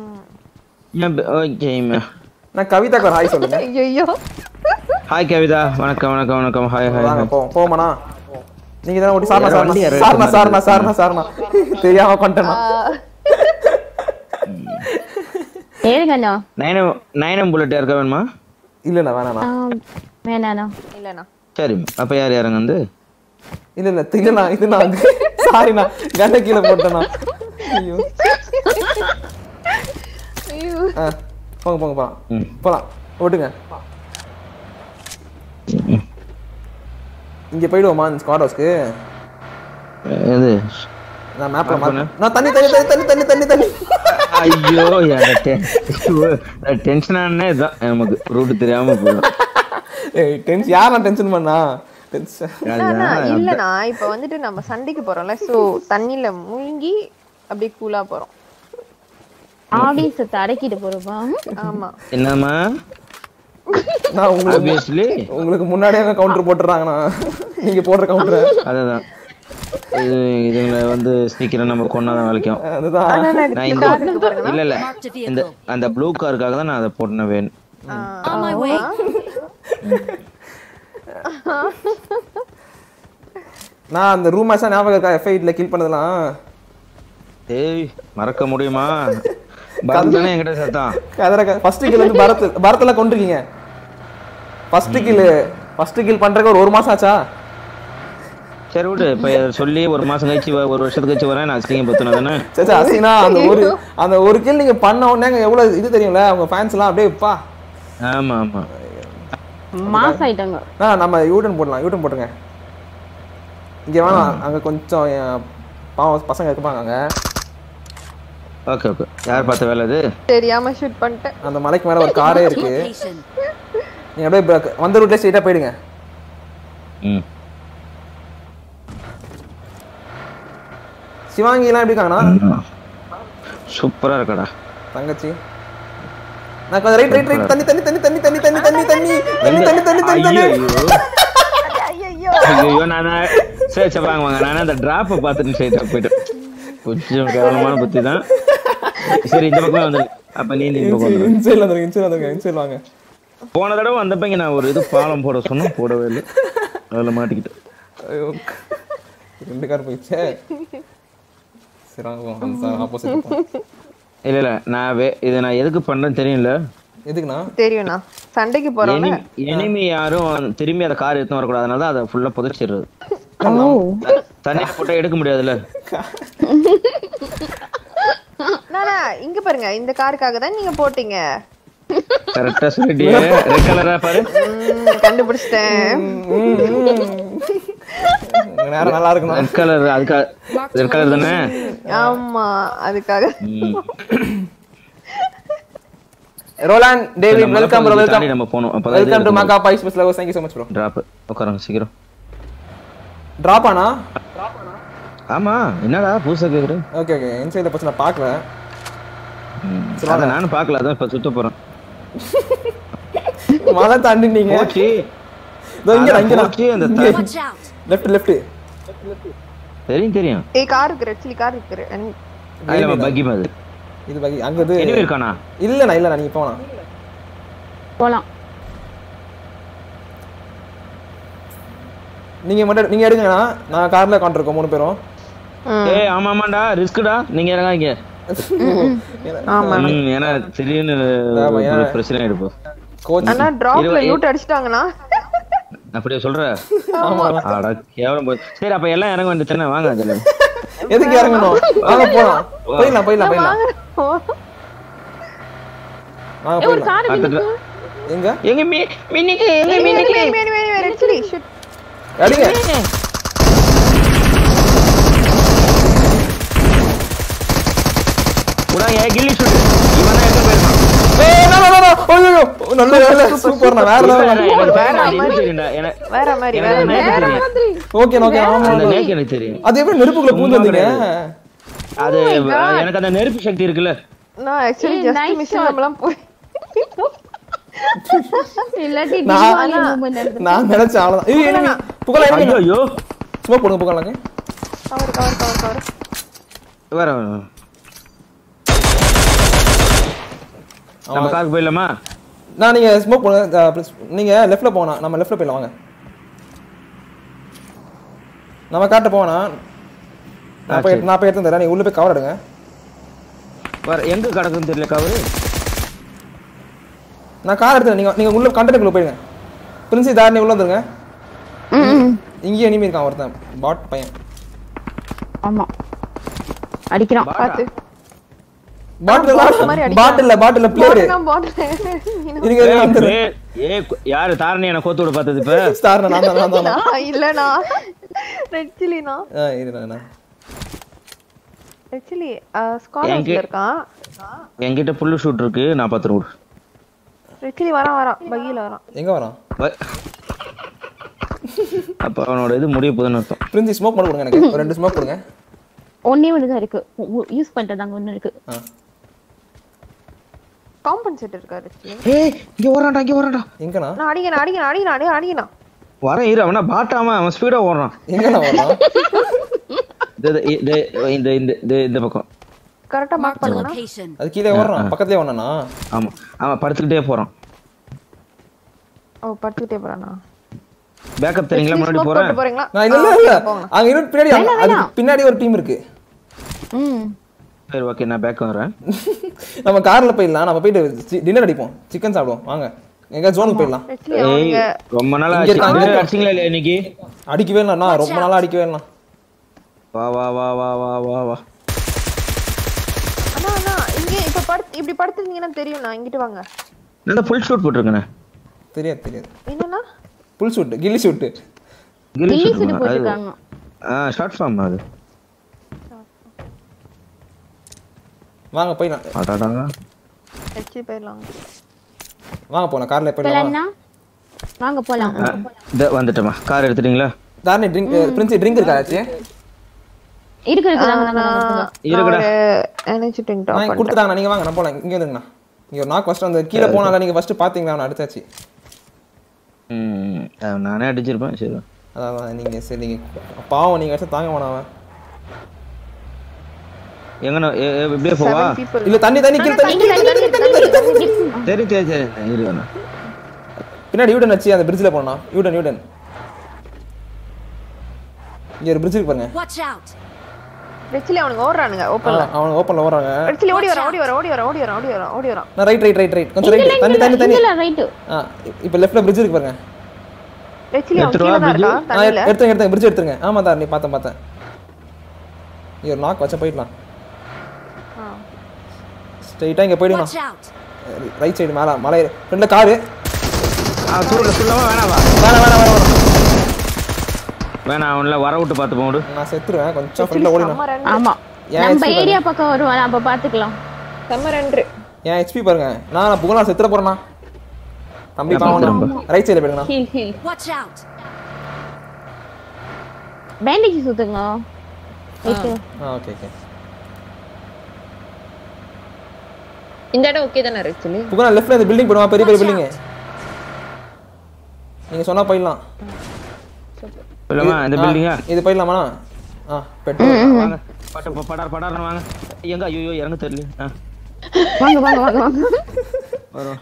ஓகேமா. நான் கவிதாக்கு ஒரு ஹாய் சொல்லுங்க. ஐயோ ஹாய் கவிதா. வணக்கம். ஹாய். வாங்க போமானா. நீங்க தான் ஓடி சார்னா தெரியாம பண்ணிட்டேனா? ஏறுங்கண்ணா. 9 புல்லட் இருக்க வேணுமா? இல்லண்ணா வேணாண்ணா. இல்லண்ணா. சரி அப்ப யார் யாருங்க வந்து? இல்லண்ணா இது நான் சாரிண்ணா கண்ண கீழ போட்டேனா. ஐயோ போலாம் ஓட்டுங்க. இங்க போய்டுவோமா ஸ்குவாட் ஹவுஸ்க்கு? எது? நான் மேப்ல நான் தண்ணி ஐயோ டென்ஷனானே இதான் நமக்கு ரூட் தெரியாம போயிடும். ஏய் டென்ஷன் யாரா டென்ஷன் பண்ணா? இல்லண்ணா இப்ப வந்துட்டு நம்ம சண்டைக்கு போறோம்ல, சோ தண்ணில மூழ்கி அப்படியே கூலா போறோம். ஆவேசத்தை அடக்கிட்டு போறோமா? ஆமா. என்னம்மா நான் ஆப்வியஸ்லி உங்களுக்கு முன்னாடியே கவுண்டர் போட்டுறாங்கண்ணா, நீங்க போடுற கவுண்டர். அதுதான் இதுங்களை வந்து சீக்கிரம் நம்ம கொண்டாதான் வலிக்கும். அதுதான் நான் இந்த இல்ல இந்த அந்த ப்ளூ காருக்காக தான் நான் அதை போட்டேன் வேணும். நான் அந்த ரூம் மேட்சா ஞாபகம் இருக்கா? F8ல கில் பண்ணதெல்லாம் ஏய் மறக்க முடியுமா? பரத் தானே என்கிட்ட சத்தான். கதற ஃபர்ஸ்ட் கில் வந்து பரத்ல கொண்டிருக்கீங்க. ஃபர்ஸ்ட் கில் பண்றதுக்கு ஒரு மாசம் ஆச்சா? சரி விடு, இப்ப சொல்லி ஒரு மாசம் கழிச்சு ஒரு வருஷத்துக்கு கழிச்சு வரேன். நான் அசிங்கம் பத்துனா தானே. சரி அசினா அந்த ஒரு கில் நீங்க பண்ண உடனே எவ்வளவு இது தெரியும்ல உங்க ஃபேன்ஸ் எல்லாம் அப்படியே பா. ஆமா ஆமா மாஸ் ஆயிட்டாங்க. நம்ம யூட்டன் போட்டுங்க. இங்க வேணாம், அங்க கொஞ்சம் பாவம் பசங்க இருப்பாங்க அங்க. Okay okay. யார் பார்த்த வேலை இது? தெரியாம ஷூட் பண்ணிட்டேன். அந்த மலைக்கு மேல ஒரு காரே இருக்கு, நீங்க அப்படியே வந்த ரூட்ல ஸ்ட்ரைட்டா போயிடுங்க. ம் சிவாங்கி எல்லாம் எப்படி இருக்காங்கண்ணா? சூப்பரா இருக்கடா தங்கச்சி. நான் கொஞ்சம் ரைட் தண்ணி தண்ணி தண்ணி தண்ணி தண்ணி தண்ணி தண்ணி தண்ணி தண்ணி தண்ணி தண்ணி தண்ணி தண்ணி. ஐயோ நானா சரி சரி வாங்க வாங்க. நானே அந்த டிராப்பை பார்த்துட்டு ஸ்ட்ரைட்டா போயிட்டேன். கொஞ்சம் கேவலமான புத்தி தான். சரி இந்த பக்கமே வந்துரு. அப்ப நீ இன்சைட்ல வந்துருங்க. வாங்க. போன தடவை வந்தப்பங்க நான் ஒரு இது பாலம் போட சொன்னேன், போடவே இல்லை. அதில் மாட்டிக்கிட்டேன். ஐயோ 2 கார் போயிடுச்சே. சரி வாங்க ஆப்போசிட். இல்ல நான் இதை நான் எதுக்கு பண்றேன்னு தெரியும்ல? எதுக்குண்ணா? தெரியும்ண்ணா, சண்டைக்கு போறோம். எனிமி யாரும் திரும்பி அந்த கார் எடுத்து வரக்கூடாது, அதனால தான் அதை ஃபுல்லா புதைச்சிடுறது. தண்ணியில போட்டா எடுக்க முடியாதுல்ல. நானா இங்க பாருங்க, இந்த காருக்காக தான் நீங்க போட்டீங்க. கரெக்டா சொல்லிட்டியே. ரெட் கலரா பாரு. கண்டுபிடிச்சிட்டேன். நேரம் நல்லா இருக்கணும். ரெட் கலர் அதுக்கு ரெட் கலர் தானே? ஆமா அதுக்காக. Roland David welcome bro. Welcome நம்ம போணும். அப்பதான் வெல்கம் டு மாகா boys bus love. Thank you so much bro. Drop உட்காருங்க சீக்கிரம். டிராப் ஆனா? ஆமா என்னடா புதுசா கேக்குற? Okay okay. இன்சைட்ல பத்தி நான் பார்க்கல. அத நானும் பார்க்கல, அதான் இப்ப சுத்த போறேன். மலை தாண்டி நீங்க போச்சி. இதோ இங்க போச்சி அந்த லெஃப்ட் தெரியும். ஏய் கார் இருக்கு, ரெட்லி கார் இருக்கு. ஐயா பக்கி மாதிரி இது பக்கி அங்க இது எனிவே இருக்கானா? இல்லண்ணா நீங்க போலாம். நீங்க மட்டும் நீங்க எடுங்கண்ணா, நான் கார்ல உட்கார்ந்திருக்கோம் 3 பேரும். ஏய் ஆமா ஆமாடா ரிஸ்க்டா. நீங்க இறங்காதீங்க. ஆமா ஏன்னா திடீர்னு பிரச்சனை ஆயிடுப்போம். அண்ணா டிராப்ல யூட் அடிச்சிட்டாங்கண்ணா. அப்படியே சொல்ற? அட கேவலம் போய். சரி அப்ப எல்லாம் இறங்க வேண்டியதுதானே? வாங்க அதுல. எதுக்கு இறங்கணும்? வாங்க போலாம். போயிடலாம். வாங்க போயிடலாம். எங்க மின்னிக்கு ரெட்லி ஷூட் அடிங்க. உடனே கில்லி ஷூட். இவனா எங்க போயிருக்கான்? ஏய் நோ ஐயோ நல்ல வேலை சூப்பர்ண்ணா. வேற மாதிரி. ஓகே ஆமா அந்த நேக் எனக்கு தெரியும். அது எப்படி நெருப்புக்குள்ள பூந்து வந்தீங்க? அது எனக்கு அந்த நெருப்பு சக்தி இருக்குல்ல. நான் एक्चुअली ஜஸ்ட் மிஷன் நம்மலாம் போய் இல்லாட்டி நான் நினைச்சேன் அவ்வளவுதான். ஏய் enemy புகழ enemy. ஐயோ ஸ்மோக் போடுங்க புகழாங்க. கவர் வர நம்ம காருக்கு போயிடலாமா? நான் நீங்க ஸ்மோக் போடுங்க. நீங்க லெஃப்ட்ல போனா நம்ம லெஃப்ட்ல போயிடலாம். வாங்க நம்ம காட்ட போனா நான் போய் எடுத்து தரேன். நீங்க உள்ள போய் கவர் எடுங்க. வர எங்க கிடக்குன்னு தெரியல கவர். நான் கார் எடுத்துறேன். நீங்க உள்ள கண்டெய்னருக்குள்ள போயிடுங்க. பிரின்சி தாரணி உள்ள வந்துருங்க. இங்கே எனிமி இருக்கான் ஒருத்தன், பாட் பையன். ஆமா அடிக்கிறான். பாத்து பாட்டில்ல பிளேயர். யாரு தாரணி என்ன கோத்து விட பார்த்தது? இப்ப ஸ்டார் நான் தான். இல்லனா ரெட்லினா இருடா. ஆக்சுவலி ஸ்காலர்ஸ்ல இருக்கான். என்கிட்ட புல்லு ஷூட் இருக்கு நான் பாத்துறேன். ரெச்சிலி வரான் பகில வரான். எங்க வரான்? அப்ப அவனோட இது முடிய போகுதுன்னு அர்த்தம். பிரின்சி ஸ்மோக் பண்ண கொடுங்க எனக்கு. ஒரு 2 ஸ்மோக் கொடுங்க. ஒண்ணே ஒண்ணு தான் இருக்கு. யூஸ் பண்ணிட்டதாங்க ஒண்ணு இருக்கு. காம்பன்சேட் இருக்கா ரெச்சிலி? ஏய் இங்க வரான்டா. எங்கனா? நான் அடிங்கனா. வரேன் இரு அவனா பாட்டாம அவன் ஸ்பீடா ஓடுறான். எங்கனா வரான்? இந்த பக்கம். கரெக்ட்டா மார்க் பண்ணுங்க. அது கீழே ஓடுறான். பக்கத்துலயே ஓடுனானா? ஆமா. அவன் படுத்துக்கிட்டே போறான். ஓ படுத்துக்கிட்டே போறானா? பேக்கப் தெரியுங்களா முன்னாடி போறேன். நான் இல்ல. அங்க இன்னும் பின்னாடி அதுக்கு பின்னாடி ஒரு டீம் இருக்கு. சரி ஓகே நான் பேக் வரேன். நம்ம கார்ல போயிடலாம். நம்ம போயிட்டு டின்னர் அடிப்போம். சிக்கன் சாப்பிடுவோம். வாங்க. எங்க ஜோனுக்கு போயிடலாம். ஏய் ரொம்ப நாளா அடிச்சீங்களா இல்ல இன்னைக்கு? அடிக்கவே இல்ல. நான் ரொம்ப நாளா அடிக்கவே இல்ல. வா அண்ணா இங்க இப்ப இப்படி படுத்துறீங்கன்னா தெரியும். நான் இங்கிட்டு வாங்க. நான் ஃபுல் ஷூட் போட்டுருக்கேனே. தெரியாது. என்னன்னா? Full suit, ghillie suit. Ghillie suit போட்டுருக்காங்க. ஷார்ட் ஃபார்ம் அது. வாங்க போயிடலாம். அடடா. ரெச்சிலி போயிடலாம். வாங்க போலாம். கார்ல போயிடலாம். வாங்க போலாம். வந்துட்டமா. கார் எடுத்துட்டீங்களா? தானே ட்ரிங்க் பிரின்சி ட்ரிங்க் இருக்காச்சு? இருக்குடா. எனர்ஜி ட்ரிங்க் டாப் நான் கொடுத்துட்டாங்க. நீங்க வாங்க நான் போலாம். இங்க வந்துங்கண்ணா. இங்க ஒரு நாக் ஃபர்ஸ்ட் அந்த கீழ போனால நீங்க ஃபர்ஸ்ட் பாத்தீங்களா? நான் அடிச்சாச்சு. நானே அடிச்சிருப்பேன். சரி அதான் நீங்க சரி நீங்க பாவம் நீங்க வச்ச தாங்க வேணாம். எங்கன இப்படியே போவா? இல்ல தண்ணி கீழ தண்ணி. சரி இரு வேணா. பின்னாடி யூடன் வச்சு அந்த பிரிட்ஜ்ல போறோம். யூடன் இங்க ஒரு பிரிட்ஜ் இருக்கு பாருங்க. Watch out. ரெச்சிலி அவனுங்க ஓடுறானுங்க ஓபன்ல. அவன் ஓபன்ல ஓடுறாங்க. ரெச்சிலி ஓடி வரான். நான் ரைட். கொஞ்சம் ரைட். தண்ணி. இல்ல ரைட். இப்போ லெஃப்ட்ல பிரிட்ஜ் இருக்கு பாருங்க. ரெச்சிலி அவன் கீழ தான் இருக்கா தண்ணில. எடுத்துங்க பிரிட்ஜ் எடுத்துங்க. ஆமா தான் நீ பார்த்தேன். இங்க ஒரு நாக் வச்ச போய்டலாம். ஸ்ட்ரைட்டா இங்க போய்டணும். Watch out. ரைட் சைடு மேல மலை ஃப்ரண்ட்ல கார். தூரல சொல்லவா வேணாவா? வேணா அவன்ல வர விட்டு பாத்து போடு. நான் செத்துறேன். கொஞ்சம் ஃப்ரண்ட்ல ஓடினா. ஆமா. நம்ம ஏரியா பக்கம் வருவான். அப்ப பாத்துக்கலாம். Summer entry. ஏன் ஹெச்பி பாருங்க. நான் புகழா செத்துற போறேனா? தம்பி பாவம். ரைட் சைடுல போடுங்க. ஹீல். Watch out. பேண்டேஜ் சுத்துங்க. ஓகே. இந்த இடம் ஓகே தானே ரெச்சிலி? புகழா லெஃப்ட்ல இந்த பில்டிங் போடுவா. பெரிய பில்டிங். நீங்க சொன்னா போயிடலாம். போலாமா இந்த பில்டிங்கா? இது போயிடலாமா? பெட்ரோல் வாங்க. படார் வாங்க. எங்க ஐயோ இறங்க தெரியல. வாங்க. வரோம்.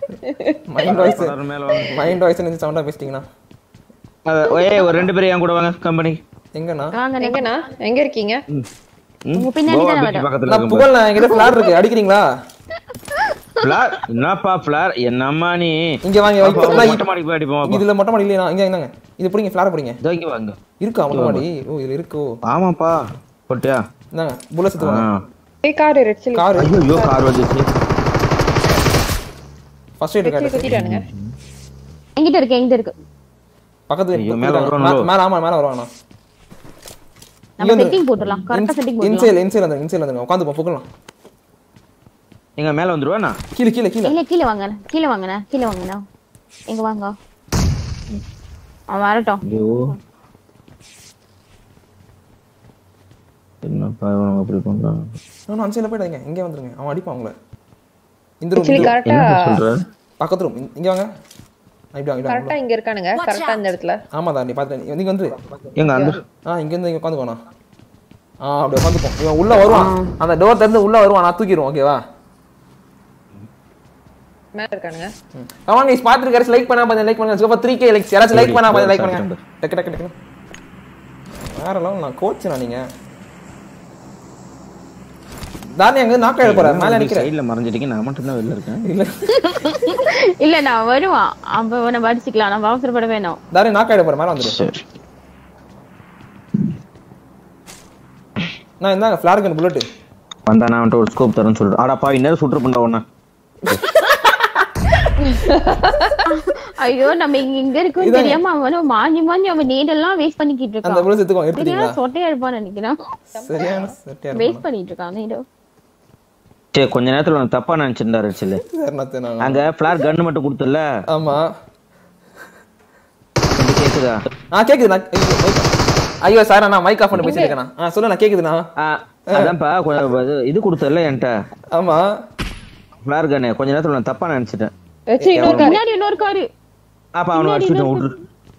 மைண்ட் வாய்ஸ் நீங்க சவுண்டா பேசிட்டீங்கனா. ஏய் ஒரு ரெண்டு பேர் ஏன் கூட வாங்க கம்பெனி. எங்கனா? எங்க இருக்கீங்க? உங்க பின்னாடி தான் வரேன். நான் புகழ் நான் என்கிட்ட ஃபிளார் இருக்கு. அடிக்கிறீங்களா? ஃபிளார் என்னப்பா ஃபிளார் என்னம்மா நீ இங்க வாங்க. மொட்டை மாடி போய் அடிப்போம். இதுல மொட்டை மாடி இல்லையா? இங்க என்னங்க இது புடிங்க. ஃபிளார் புடிங்க. இதோ இங்க வாங்க. இருக்கா மொட்டை மாடி? ஓ இதுல இருக்கோ. ஆமாப்பா போட்டியா? என்னங்க புல்லட் சுத்துவாங்க. ஏய் கார் ரெச்சிலி. கார். ஐயோ கார் வந்துச்சு. ஃபர்ஸ்ட் எய்ட் கார்டு குத்திட்டானுங்க. எங்க இருக்கு? பக்கத்துல மேல வருவாங்க. மேல வருவாங்க. நம்ம செட்டிங் போட்டுறலாம். கரெக்ட்டா செட்டிங் போட்டுறலாம். இன்சைல் வந்து உட்கார்ந்து போ புகழலாம். எங்க மேல வந்துருவானா? கீழ இல்ல கீழ வாங்கண்ணா. எங்க வாங்க. அவன் வரட்டும். ஐயோ என்னப்பா இவன் அப்படி பண்றான்? நான் அன்சைல போய்டாதீங்க. இங்க வந்துருங்க. அவன் அடிப்பான் உங்களை. இந்த ரெச்சிலி ரூம் கரெக்ட்டா சொல்ற? பக்கத்து ரூம். இங்க வாங்க. கரெக்ட்டா இங்க இருக்கானுங்க. கரெக்ட்டா இந்த இடத்துல. ஆமா தான் நீ பாத்து நீங்க வந்து எங்க அந்த இங்க இருந்து இங்க உட்காந்துக்கோண்ணா. அப்படியே உட்காந்துப்போம். இவன் உள்ள வருவான். அந்த டோர் திறந்து உள்ள வருவான். நான் தூக்கிடுவோம். ஓகேவா? மேல இருக்கானுங்க. அவங்க guys பாத்துட்டு गाइस லைக் பண்ணா பாருங்க. லைக் பண்ணுங்க. Super 3k likes. யாராச்சும் லைக் பண்ணா பாருங்க. லைக் பண்ணுங்க. டக்கு. வேற லெவல். நான் கோச்னா நீங்க. தானே அங்க நாக்க எழு போறாரு. மேல நிக்கிறேன். சைடுல மறைஞ்சிட்டீங்க. நான் மட்டும் தான் வெளிய இருக்கேன். இல்ல நான் வருவான். அவன அடிச்சிக்கலாம். நான் அவசரப்பட வேணாம். தானே நாக்க எழு போறாரு. மேல வந்துரு. சரி. நான் இந்தாங்க ஃபிளார் கன் புல்லட். வந்தா நான் வந்து ஒரு ஸ்கோப் தரேன்னு சொல்றேன். ஆடாப்பா இன்னும் ஷூட்டர் பண்ணடா ஒண்ணா. ஐயோ நம்ம இங்க இருக்குன்னு தெரியாம அவன் மாஞ்சி அவன் நீடெல்லாம் வேஸ்ட் பண்ணிக்கிட்டு இருக்கான். அந்த புல்லட் எடுத்துக்கோ. எடுத்துட்டீங்களா? சொட்டையா இருப்பான்னு நினைக்கிறேன். சரியான சொட்டையா வேஸ்ட் பண்ணிட்டு இருக்கான் நீடோ. சரி கொஞ்ச நேரத்துல உனக்கு தப்பா நினைச்சிருந்தாரு சில அங்க ஃபிளார் கன் மட்டும் கொடுத்தல. ஆமா கேக்குதா? கேக்குது. ஐயோ சார் நான் மைக் ஆஃப் பண்ணி பேசிருக்கேன். சொல்லு நான் கேக்குதுண்ணா. அதான்ப்பா இது கொடுத்தல என்கிட்ட. ஆமா ஃபிளார் கன் கொஞ்ச நேரத்துல நான் தப்பா நினைச்சிட்டேன். இன்னொரு காரு அப்ப அவன அடிச்சிட்டு விட்டு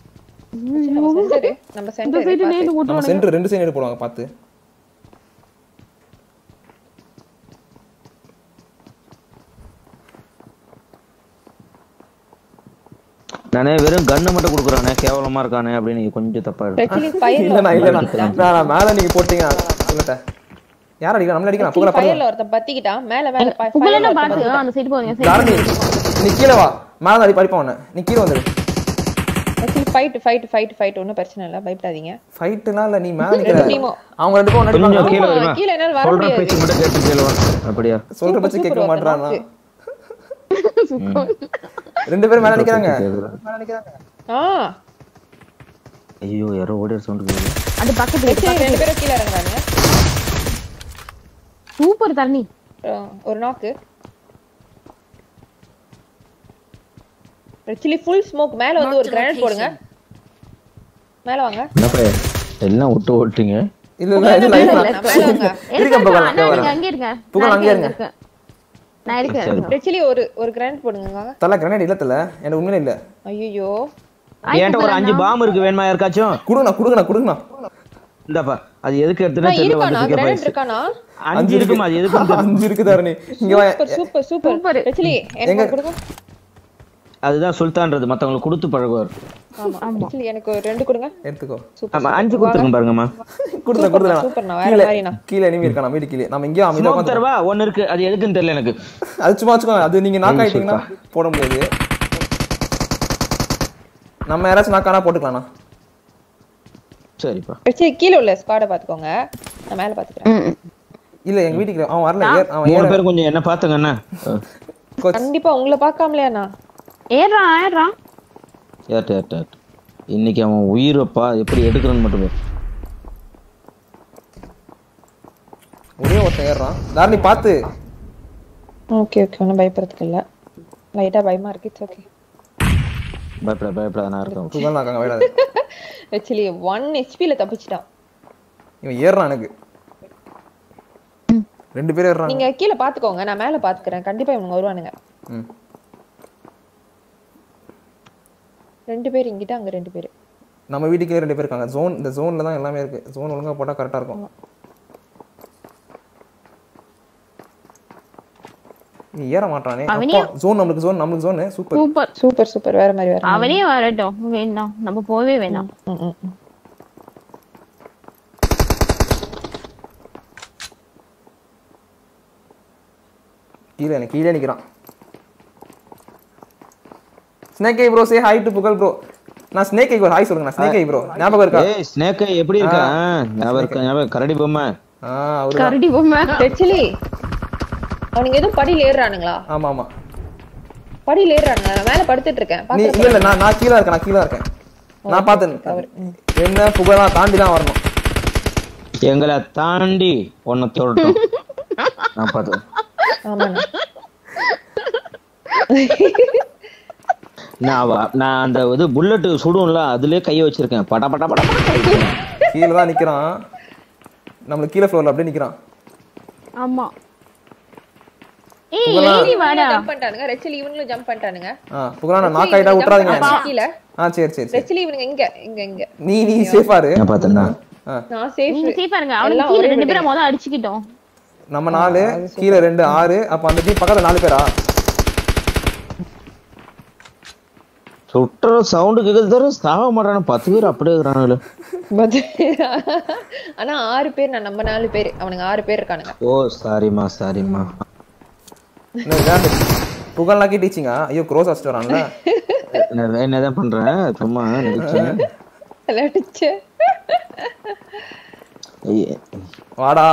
நம்ம சென்டர் 2 சைடு போடுவாங்க பாத்து. நானே வெறும் கண்ணு மட்டும் குடுக்குறானே கேவலமா இருக்கானே அப்படின்னு கொஞ்சம் தப்பா இல்ல மேல நீங்க போட்டீங்க சொல்லட்ட யார் அடிக்கலாம் நம்மள அடிக்கலாம் புகழ ஃபயர்ல ஒருத்தன் பத்திக்கிட்டான் மேல புகழன பாத்து அந்த சைடு போங்க தாரணி நீ கீழ வா மேல அடி படிப்பா உன்னை நீ கீழ வந்துரு ஃபைட் ஒண்ணும் பிரச்சனை இல்ல பயப்படாதீங்க ஃபைட்னா இல்ல நீ மேல நிக்கிற அவங்க ரெண்டு பேரும் அடிப்பாங்க கீழ என்னால வர முடியாது பேசி மட்டும் கேட்டு கேளு அப்படியே சொல்ற பத்தி கேட்க மாட்டறானா ரெண்டு பேரும் மேல நிக்கறாங்க ஐயோ யாரோ ஓடிற சவுண்ட் கேக்குது அது பக்கத்துல ரெண்டு பேரும் கீழ இறங்குறாங்க சூப்பர் தண்ணி ஒரு நாக்கு ஆக்சுவலி ஃபுல் ஸ்மோக் மேல வந்து ஒரு கிரானைட் போடுங்க மேல வாங்க என்னப்பா எல்லாம் விட்டு ஓட்டிங்க இல்ல இது லைஃப் மேல வாங்க இருங்க புகழ் அங்க இருங்க புகழ் அங்க இருங்க நான் இருக்கேன் ஆக்சுவலி ஒரு கிரானைட் போடுங்க தல கிரானைட் இல்ல தல எனக்கு உண்மையில இல்ல ஐயோ ஏன்ட்ட ஒரு 5 பாம் இருக்கு வேணுமா யாருக்காச்சும் குடுங்கண்ணா இந்தப்பா அது எதுக்கு எடுத்துனா தெரியல இருக்கானா கிரானைட் இருக்கானா 5 இருக்குமா அது எதுக்கு 5 இருக்கு தாரணி இங்க வா சூப்பர் ஆக்சுவலி எனக்கு கொடுங்க அதுதான் சுல்தான்றது மத்தவங்களுக்கு கொடுத்து பழகுவார் ஆமா ஆக்சுவலி எனக்கு 2 கொடுங்க எடுத்துக்கோ ஆமா 5 கொடுத்துங்க பாருங்கம்மா கொடுங்க சூப்பர் நான் வேற மாதிரினா கீழ எனிமி இருக்கானா வீடு கீழ நம்ம இங்க அமைதியா உட்கார்ந்து தரவா ஒன்னு இருக்கு அது எதுக்குன்னு தெரியல எனக்கு அது சும்மா வச்சுக்கோங்க அது நீங்க நாக் ஆயிட்டீங்கன்னா போட முடியாது நம்ம யாராச்சும் நாக் ஆனா போட்டுக்கலாம்னா சரிப்பா ஆக்சுவலி கீழ உள்ள ஸ்குவாட பாத்துக்கோங்க நான் மேல பாத்துக்கறேன் இல்ல எங்க வீட்டுக்கு அவன் வரல அவன் மூணு பேர் கொஞ்சம் என்ன பாத்துங்க அண்ணா கண்டிப்பா உங்களை பார்க்காமலையாண்ணா ஏறா ஏட்ட இன்னைக்கு அவன் உயிரப்பா எப்படி எடுக்கறன்னு மட்டுமே ஒரே ஒருத்தன் ஏறான் தாரணி பாத்து ஓகே ஒன்னும் பயப்படுறதுக்கு இல்ல லைட்டா பயமா இருக்கு இட்ஸ் ஓகே பயப்பட நான் இருக்கேன் புகழ் நாக்காங்க வேடாது ஆக்சுவலி 1 HP ல தப்பிச்சிட்டான் இவன் ஏறான் எனக்கு ரெண்டு பேரும் ஏறாங்க நீங்க கீழ பாத்துக்கோங்க நான் மேல பாத்துக்கறேன் கண்டிப்பா இவங்க வருவானுங்க ரெண்டு பேர் இங்கிட்ட அங்க ரெண்டு பேர் நம்ம வீட்டுக்கே ரெண்டு பேர் இருக்காங்க ஜோன் இந்த ஜோன்ல தான் எல்லாமே இருக்கு ஜோன் ஒழுங்கா போட்டா கரெக்டா இருக்கும் நீ ஏற மாட்டானே ஜோன் நமக்கு ஜோன் சூப்பர் வேற மாதிரி வேற அவனே வரட்டும் வேண்டாம் நம்ம போவே வேண்டாம் கீழே நிக்கிறான் snake eye bro say hi to Pugazh bro நான் ஸ்னேக் ஐ ப்ரோ ஹாய் சொல்லுங்க நான் ஸ்னேக் ஐ ப்ரோ ஞாபகம் இருக்கா ஏய் ஸ்னேக் ஐ எப்படி இருக்கா ஞாபகம் கரடி பொம்மை கரடி பொம்மை ஆக்சுவலி அவனுங்க ஏதோ படியில ஏறானுங்களா ஆமா படியில ஏறானுங்க நான் மேல படுத்துட்டு இருக்கேன் நீ இல்ல நான் கீழ இருக்கேன் நான் பார்த்தேன் என்ன புகழா தாண்டி தான் வரணும் எங்களை தாண்டி ஒன்னு தொடட்டும் நான் பார்த்தேன் ஆமாண்ணா நான் அந்த இது புல்லட் சுடும்ல அதுலயே கைய வச்சிருக்கேன் பட பட பட கீழ தான் நிக்கிறான் நம்மளுக்கு கீழ ஃப்ளோர்ல அப்படியே நிக்கிறான் ஆமா ஏய் ஏறி வாடா ஜம்ப் பண்ணிட்டானுங்க ரெச்சலி இவங்களும் ஜம்ப் பண்ணிட்டானுங்க புகழா நான் நாக் ஆயிட்டா விட்டுறாதீங்க கீழ சரி ரெச்சலி இவங்க இங்க நீ சேஃபா இரு நான் பார்த்தேன்னா நான் சேஃப் நீங்க சேஃபா இருங்க அவனுக்கு கீழ ரெண்டு பேரை மொத அடிச்சிட்டோம் நம்ம 4 கீழ 2 6 அப்ப அந்த டீம் பக்கத்துல 4 பேரா சுற்ற சவுண்ட் கேக்குது தர சாவ மாட்டானே 10 பேர் அப்படியே இருக்கானுல ஆனா 6 பேர் நம்ம 4 பேர் அவனுங்க 6 பேர் இருக்கானுங்க ஓ சாரிமா புகழ் லாக்கி டீச்சிங்கா ஐயோ க்ரோஸ் அடிச்சிட்டு வரான்ல நான் என்னதான் பண்றேன் சும்மா நடிச்சேன் வாடா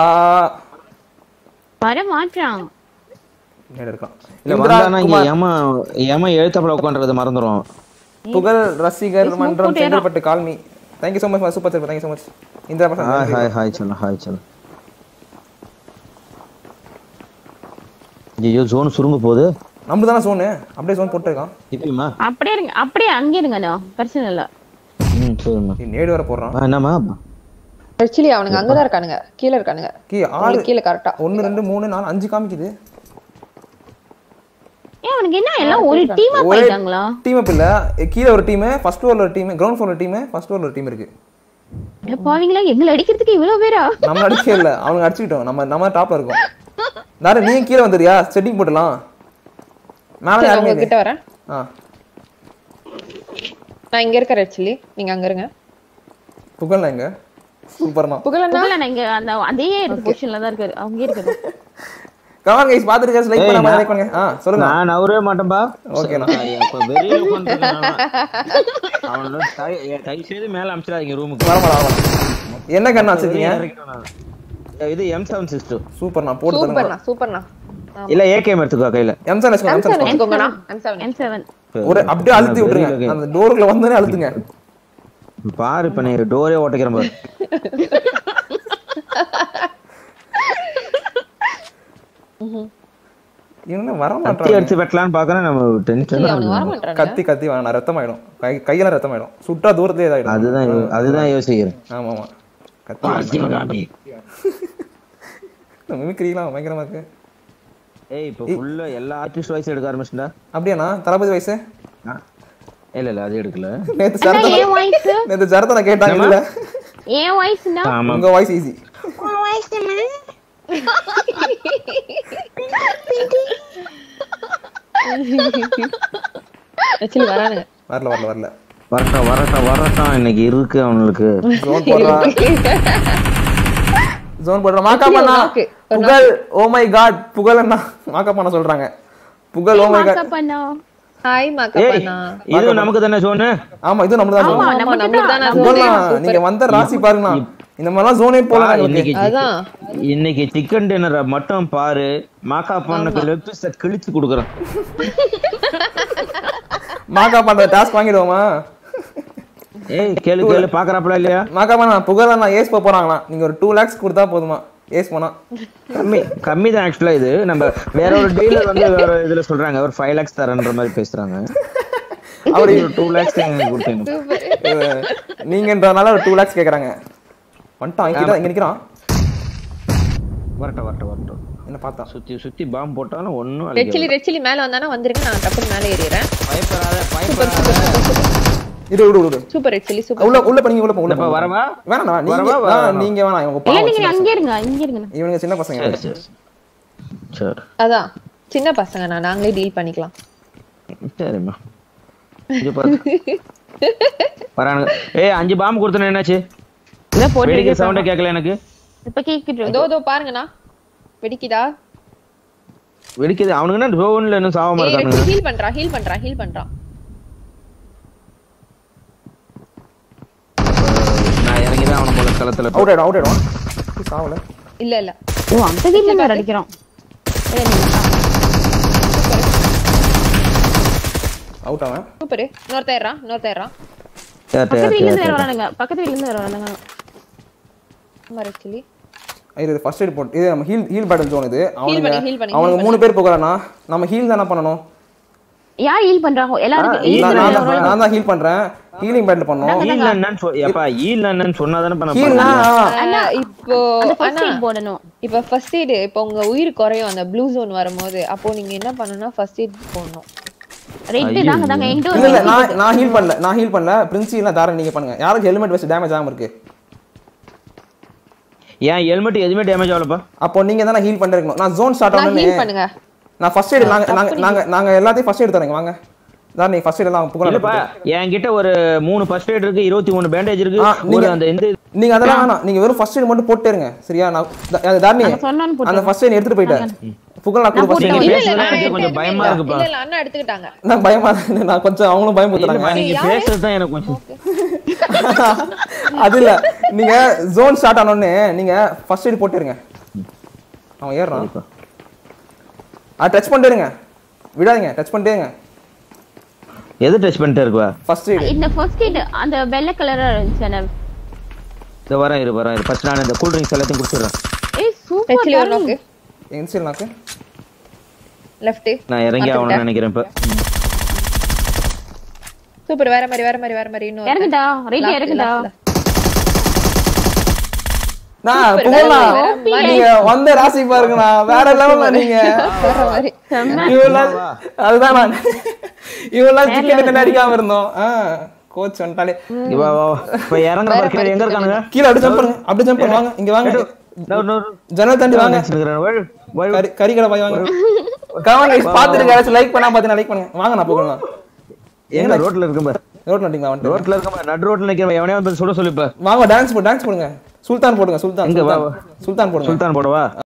வர மாட்டான் நேரா இருக்கான் இல்ல வந்தானா இங்க ஏமா எழுத்தப்பட உட்கார்றது மறந்துறோம் புகழ் ரசிகர் மன்றம் Chengalpattu call me thank you so much super sir thank you so much Indira Prasad hi चलो ஐயோ ஜோன் சுருங்க போகுது. நம்ம தானே ஜோனு, அப்படியே ஜோன் போட்டுருக்கான். இப்பயுமா அப்படியே இருங்க, அப்படியே அங்கே இருங்கண்ணா, பிரச்சனை இல்ல. சரிம்மா. நேடு வர போடுறான். என்னம்மா ஆக்சுவலி அவனுங்க அங்கதான் இருக்கானுங்க, கீழ இருக்கானுங்க. கீழ கரெக்டா 1 2 3 4 5 காமிக்குது. அவனுக்கு என்ன எல்லாம் ஒரு டீமா போயிட்டாங்களா? டீம் அப் இல்ல, கீழ ஒரு டீம், ஃபர்ஸ்ட் ஃப்ளோர்ல ஒரு டீம், கிரவுண்ட் ஃப்ளோர்ல ஒரு டீம், ஃபர்ஸ்ட் ஃப்ளோர்ல ஒரு டீம் இருக்கு. பாவீங்களா, எங்களை அடிக்கிறதுக்கு இவ்வளவு பேரா? நம்ம அடிக்கவே இல்ல, அவனுங்க அடிச்சிட்டோம். நம்ம டாப்ல இருக்கோம். தாரு நீ கீழ வந்துறியா? செட்டிங் போடலாம். மேல யாருமே கிட்ட வரேன். நான் இங்க இருக்கேன் ஆக்சுவலி, நீங்க அங்க இருங்க. புகழ்னா எங்க? சூப்பர்னா. புகழண்ணா இங்க அதே பொசிஷன்ல தான் இருக்காரு, அவங்க இருக்காரு. கமான் கைஸ், பாத்துட்டு லைக் பண்ணாம லைக் பண்ணுங்க. சொல்லுங்க. நான் நவரவே மாட்டேன்பா. ஓகேண்ணா. அப்ப வெறியில உட்கார்ந்திருக்கான். அவனோட கை செய்து மேல அம்ச்சிராதீங்க ரூமுக்கு. வரமா. என்ன கண்ணா வச்சிருக்கீங்க? இது M762. சூப்பர்ண்ணா, போட்டு தரேன். சூப்பர்ண்ணா. இல்ல AKM எடுத்துக்கோ கையில. M7 எடுத்துக்கோங்கண்ணா. M7 ஒரு அப்படியே அழுத்தி விட்டுருங்க. அந்த டோர்க்குள்ள வந்தனே அழுத்துங்க. பாரு இப்ப நீ டோரே ஓட்டிக்கிறேன் பாரு. இவங்க வர மாட்டாங்க. கத்தி எடுத்து வெட்டலாம்னு பாக்குறேன், நம்ம டென்ஷன். கத்தி வேணாம், ரத்தமாயிடும். கையெல்லாம் ரத்தமாயிடும். சுட்டா தூரத்திலே இதாயிடும். அதுதான் யோசிக்கிறேன். ஆமா ஆமா. கத்தி மிமிக்ரிலாம் பயங்கரமா இருக்கு. ஏய் இப்போ ஃபுல்லா எல்லா ஆர்டிஸ்ட் வாய்ஸ் எடுக்க ஆரம்பிச்சடா. அப்படியாண்ணா? தளபதி வாய்ஸ்? இல்ல அது எடுக்கல. நேத்து ஜரதன கேட்டாங்க. இல்ல ஏன் வாய்ஸ்னா? உங்க வாய்ஸ் ஈஸி. உங்க வாய்ஸ் என்ன? ஆக்சுவலி வரானுங்க. வரல. வரட்டும் இன்னைக்கு இருக்கு அவங்களுக்கு. ஜோன் போடுற மாக்கா பண்ணா. புகழ் ஓ மை காட், புகழ் அண்ணா மாக்கா பண்ண சொல்றாங்க. Pugazh oh my god. மாக்கா பண்ணா. ஹாய் மாக்கா பண்ணா. இது நமக்கு தானே ஜோன்? ஆமா இது நமக்கு தான் ஜோன். நமக்கு தான் ஜோன். நீங்க வந்த ராசி பாருங்க. இந்த மாதிரிலாம் ஜோனே போலாம். இன்னைக்கு சிக்கன் டின்னர் மட்டும் பாரு. மாக்கா பண்ணக்கு லெக் பீஸ் கிழிச்சு குடுக்குறேன். மாக்கா பண்ற டாஸ்க் வாங்கிடுவோமா? ஏய் கேளு பாக்குறாப்ல இல்லையா? மாக்கா பண்ணா புகழ் அண்ணா ஏஸ் போறாங்களா? நீங்க ஒரு 2 lakhs கொடுத்தா போதுமா ஏஸ் போனா? கம்மி தான் ஆக்சுவலா. இது நம்ம வேற ஒரு டீலர் வந்து வேற இதுல சொல்றாங்க ஒரு 5 lakhs தரன்ற மாதிரி பேசுறாங்க. அவரு 2 lakhs கொடுத்தேன். நீங்கன்றனால ஒரு 2 lakhs கேக்குறாங்க. வந்துட்டான் இங்க நிக்கிறான். வரட்டும். என்ன பார்த்தா சுத்தி பாம்பு போட்டாலும் ஒண்ணும் ரெச்சிலி மேல வந்தானா வந்துருங்க, நான் டப்புன்னு மேல ஏறிறேன். பயப்படாத. இது விடு. சூப்பர் ரெச்சிலி சூப்பர். உள்ள பண்ணி உள்ள போ. வரவா? வேணா நீங்க வேணா. இவங்க இல்ல நீங்க அங்க இருங்க. இவங்க சின்ன பசங்க. சரி. அதான் சின்ன பசங்க, நாங்களே டீல் பண்ணிக்கலாம். சரிம்மா. இங்க பாரு. வரானுங்க. ஏய் 5 பாம்பு கொடுத்தனே என்னாச்சு? இத போட்டு வெடிக்க சவுண்ட் கேட்கல எனக்கு. இப்ப கேக்குது. தோ பாருங்கண்ணா, வெடிக்குதா? வெடிக்குது. அவனுங்க என்ன ஜோன்ல என்ன சாவமா இருக்கானுங்க. ஹீல் பண்றான். நான் இறங்கி தான் அவன போல களத்துல அவுட் ஆயிடும். சாவல. இல்ல ஓ அந்த வீட்ல வேற அடிக்குறான். அவுட் அவன். சூப்பர். இன்னொருத்தேறான். பக்கத்து வீட்ல இருந்து வரானுங்க. மரச்சிலி இது ஃபர்ஸ்ட் எய்ட் போட். இது நம்ம ஹீல் பேட்டில் ஜோன். இது ஹீல் அவங்க 3 பேர் போகறனா நம்ம ஹீல் தான பண்ணனும். யார் ஹீல் பண்றாங்க? எல்லாரும் நான் தான் ஹீல் பண்றேன். ஹீலிங் பேட்டில் பண்ணனும். ஹீல் என்னன்னு சொன்னாதானே பண்ண ஹீல். அண்ணா இப்போ ஃபர்ஸ்ட் எய்ட் போடணும். இப்போ ஃபர்ஸ்ட் எய்ட் இப்போ உங்க உயிர் குறையும் அந்த ப்ளூ ஜோன் வரும்போது. அப்போ நீங்க என்ன பண்ணனும்னா ஃபர்ஸ்ட் எய்ட் போடணும். ரெட் தாங்க என்கிட்ட இல்ல நான் ஹீல் பண்ணல. பிரின்சி இல்ல தாரன் நீங்க பண்ணுங்க. யாருக்கு ஹெல்மெட் வெச்சு டேமேஜ் ஆகாம இருக்கு? ஏன் ஹெல்மெட் எதுமே டேமேஜ் ஆகலப்பா. அப்போ நீங்க தான ஹீல் பண்ணிருக்கணும். நான் ஜோன் ஸ்டார்ட் ஆனனே ஹீல் பண்ணுங்க. நான் ஃபர்ஸ்ட் எய்ட் நாங்க எல்லாத்தையும் ஃபர்ஸ்ட் எய்ட் தரேன். வாங்க தான் நீ ஃபர்ஸ்ட் எய்ட் எல்லாம் புகழ. இல்லப்பா என்கிட்ட ஒரு 3 ஃபர்ஸ்ட் எய்ட் இருக்கு, 23 பேண்டேஜ் இருக்கு. அந்த இந்த நீங்க அதெல்லாம் வேணாம். நீங்க வெறும் ஃபர்ஸ்ட் எய்ட் மட்டும் போட்டே இருங்க. சரியா? நான் தாரணி அந்த ஃபர்ஸ்ட் எய்ட் எடுத்துட்டு போய்ட்டேன். புகழ் நான் கூட ஃபர்ஸ்ட் எய்ட் எனக்கு கொஞ்சம் பயமா இருக்குப்பா. இல்ல அண்ணா எடுத்துக்கிட்டாங்க. நான் பயமா நான் கொஞ்சம் அவங்களும் பயமுறுத்துறாங்க. நீங்க பேசுறது தான் எனக்கு கொஞ்சம் அது இல்ல. நீங்க ஜோன் ஸ்டார்ட் ஆனோனே நீங்க ஃபர்ஸ்ட் எய்ட் போட்டே இருங்க. அவன் ஏறறான். டச் பண்ணிட்டே இருங்க. விடாதீங்க. டச் பண்ணிட்டே இருங்க. எது டச் பண்ணிட்டே இருக்கவா? First aid. இந்த ஃபர்ஸ்ட் எய்ட் அந்த வெள்ளை கலரா இருந்துச்சு. இந்த வரேன். ஃபர்ஸ்ட் நான் இந்த கூல் ட்ரிங்க்ஸ் எல்லாத்தையும் குடிச்சிடுறேன். ஏய் சூப்பர். ரெச்சிலி ஒரு நோக்கு. என்சில் நாக்கு. லெஃப்ட் நான் இறங்கி ஆகணும்னு நினைக்கிறேன் இப்ப. சூப்பர். வேற மாதிரி இன்னும் இறங்குடா ரைட் இறங்குடா. நான் புகழலாம். நீங்க வந்த ராசி பாருங்கண்ணா, வேற லெவல்ல நீங்க. வேற மாதிரி அதுதான் நான் இவெல்லாம் சிக்கன் அடிக்காம இருந்தோம். கோச் வந்துட்டாலே இப்ப இறங்குற பாரு. எங்க இருக்கானுங்க? கீழே அப்படி ஜம்ப் பண்ணுங்க, அப்படி ஜம்ப் பண்ணுங்க. வாங்க இங்க வாங்க, ஜன்னல் தாண்டி வாங்க. கறி கடை போய் வாங்க. கமெண்ட் கைஸ் பாத்துட்டு गाइस லைக் பண்ணா பாத்தீனா லைக் பண்ணுங்க. வாங்க நான் போகலாம். எங்க ரோட்ல இருக்கேன் பாரு. ரோட்ல நிக்கீங்க. வந்து ரோட்ல இருக்கேன் பாரு. நடு ரோட்ல நிக்கிறேன். எவனே வந்து சொல்ல சொல்லு இப்ப. வாங்க டான்ஸ் போடுங்க. சுல்தான் போடுங்க. சுல்தான் போடுங்க. சுல்தான் போடவா?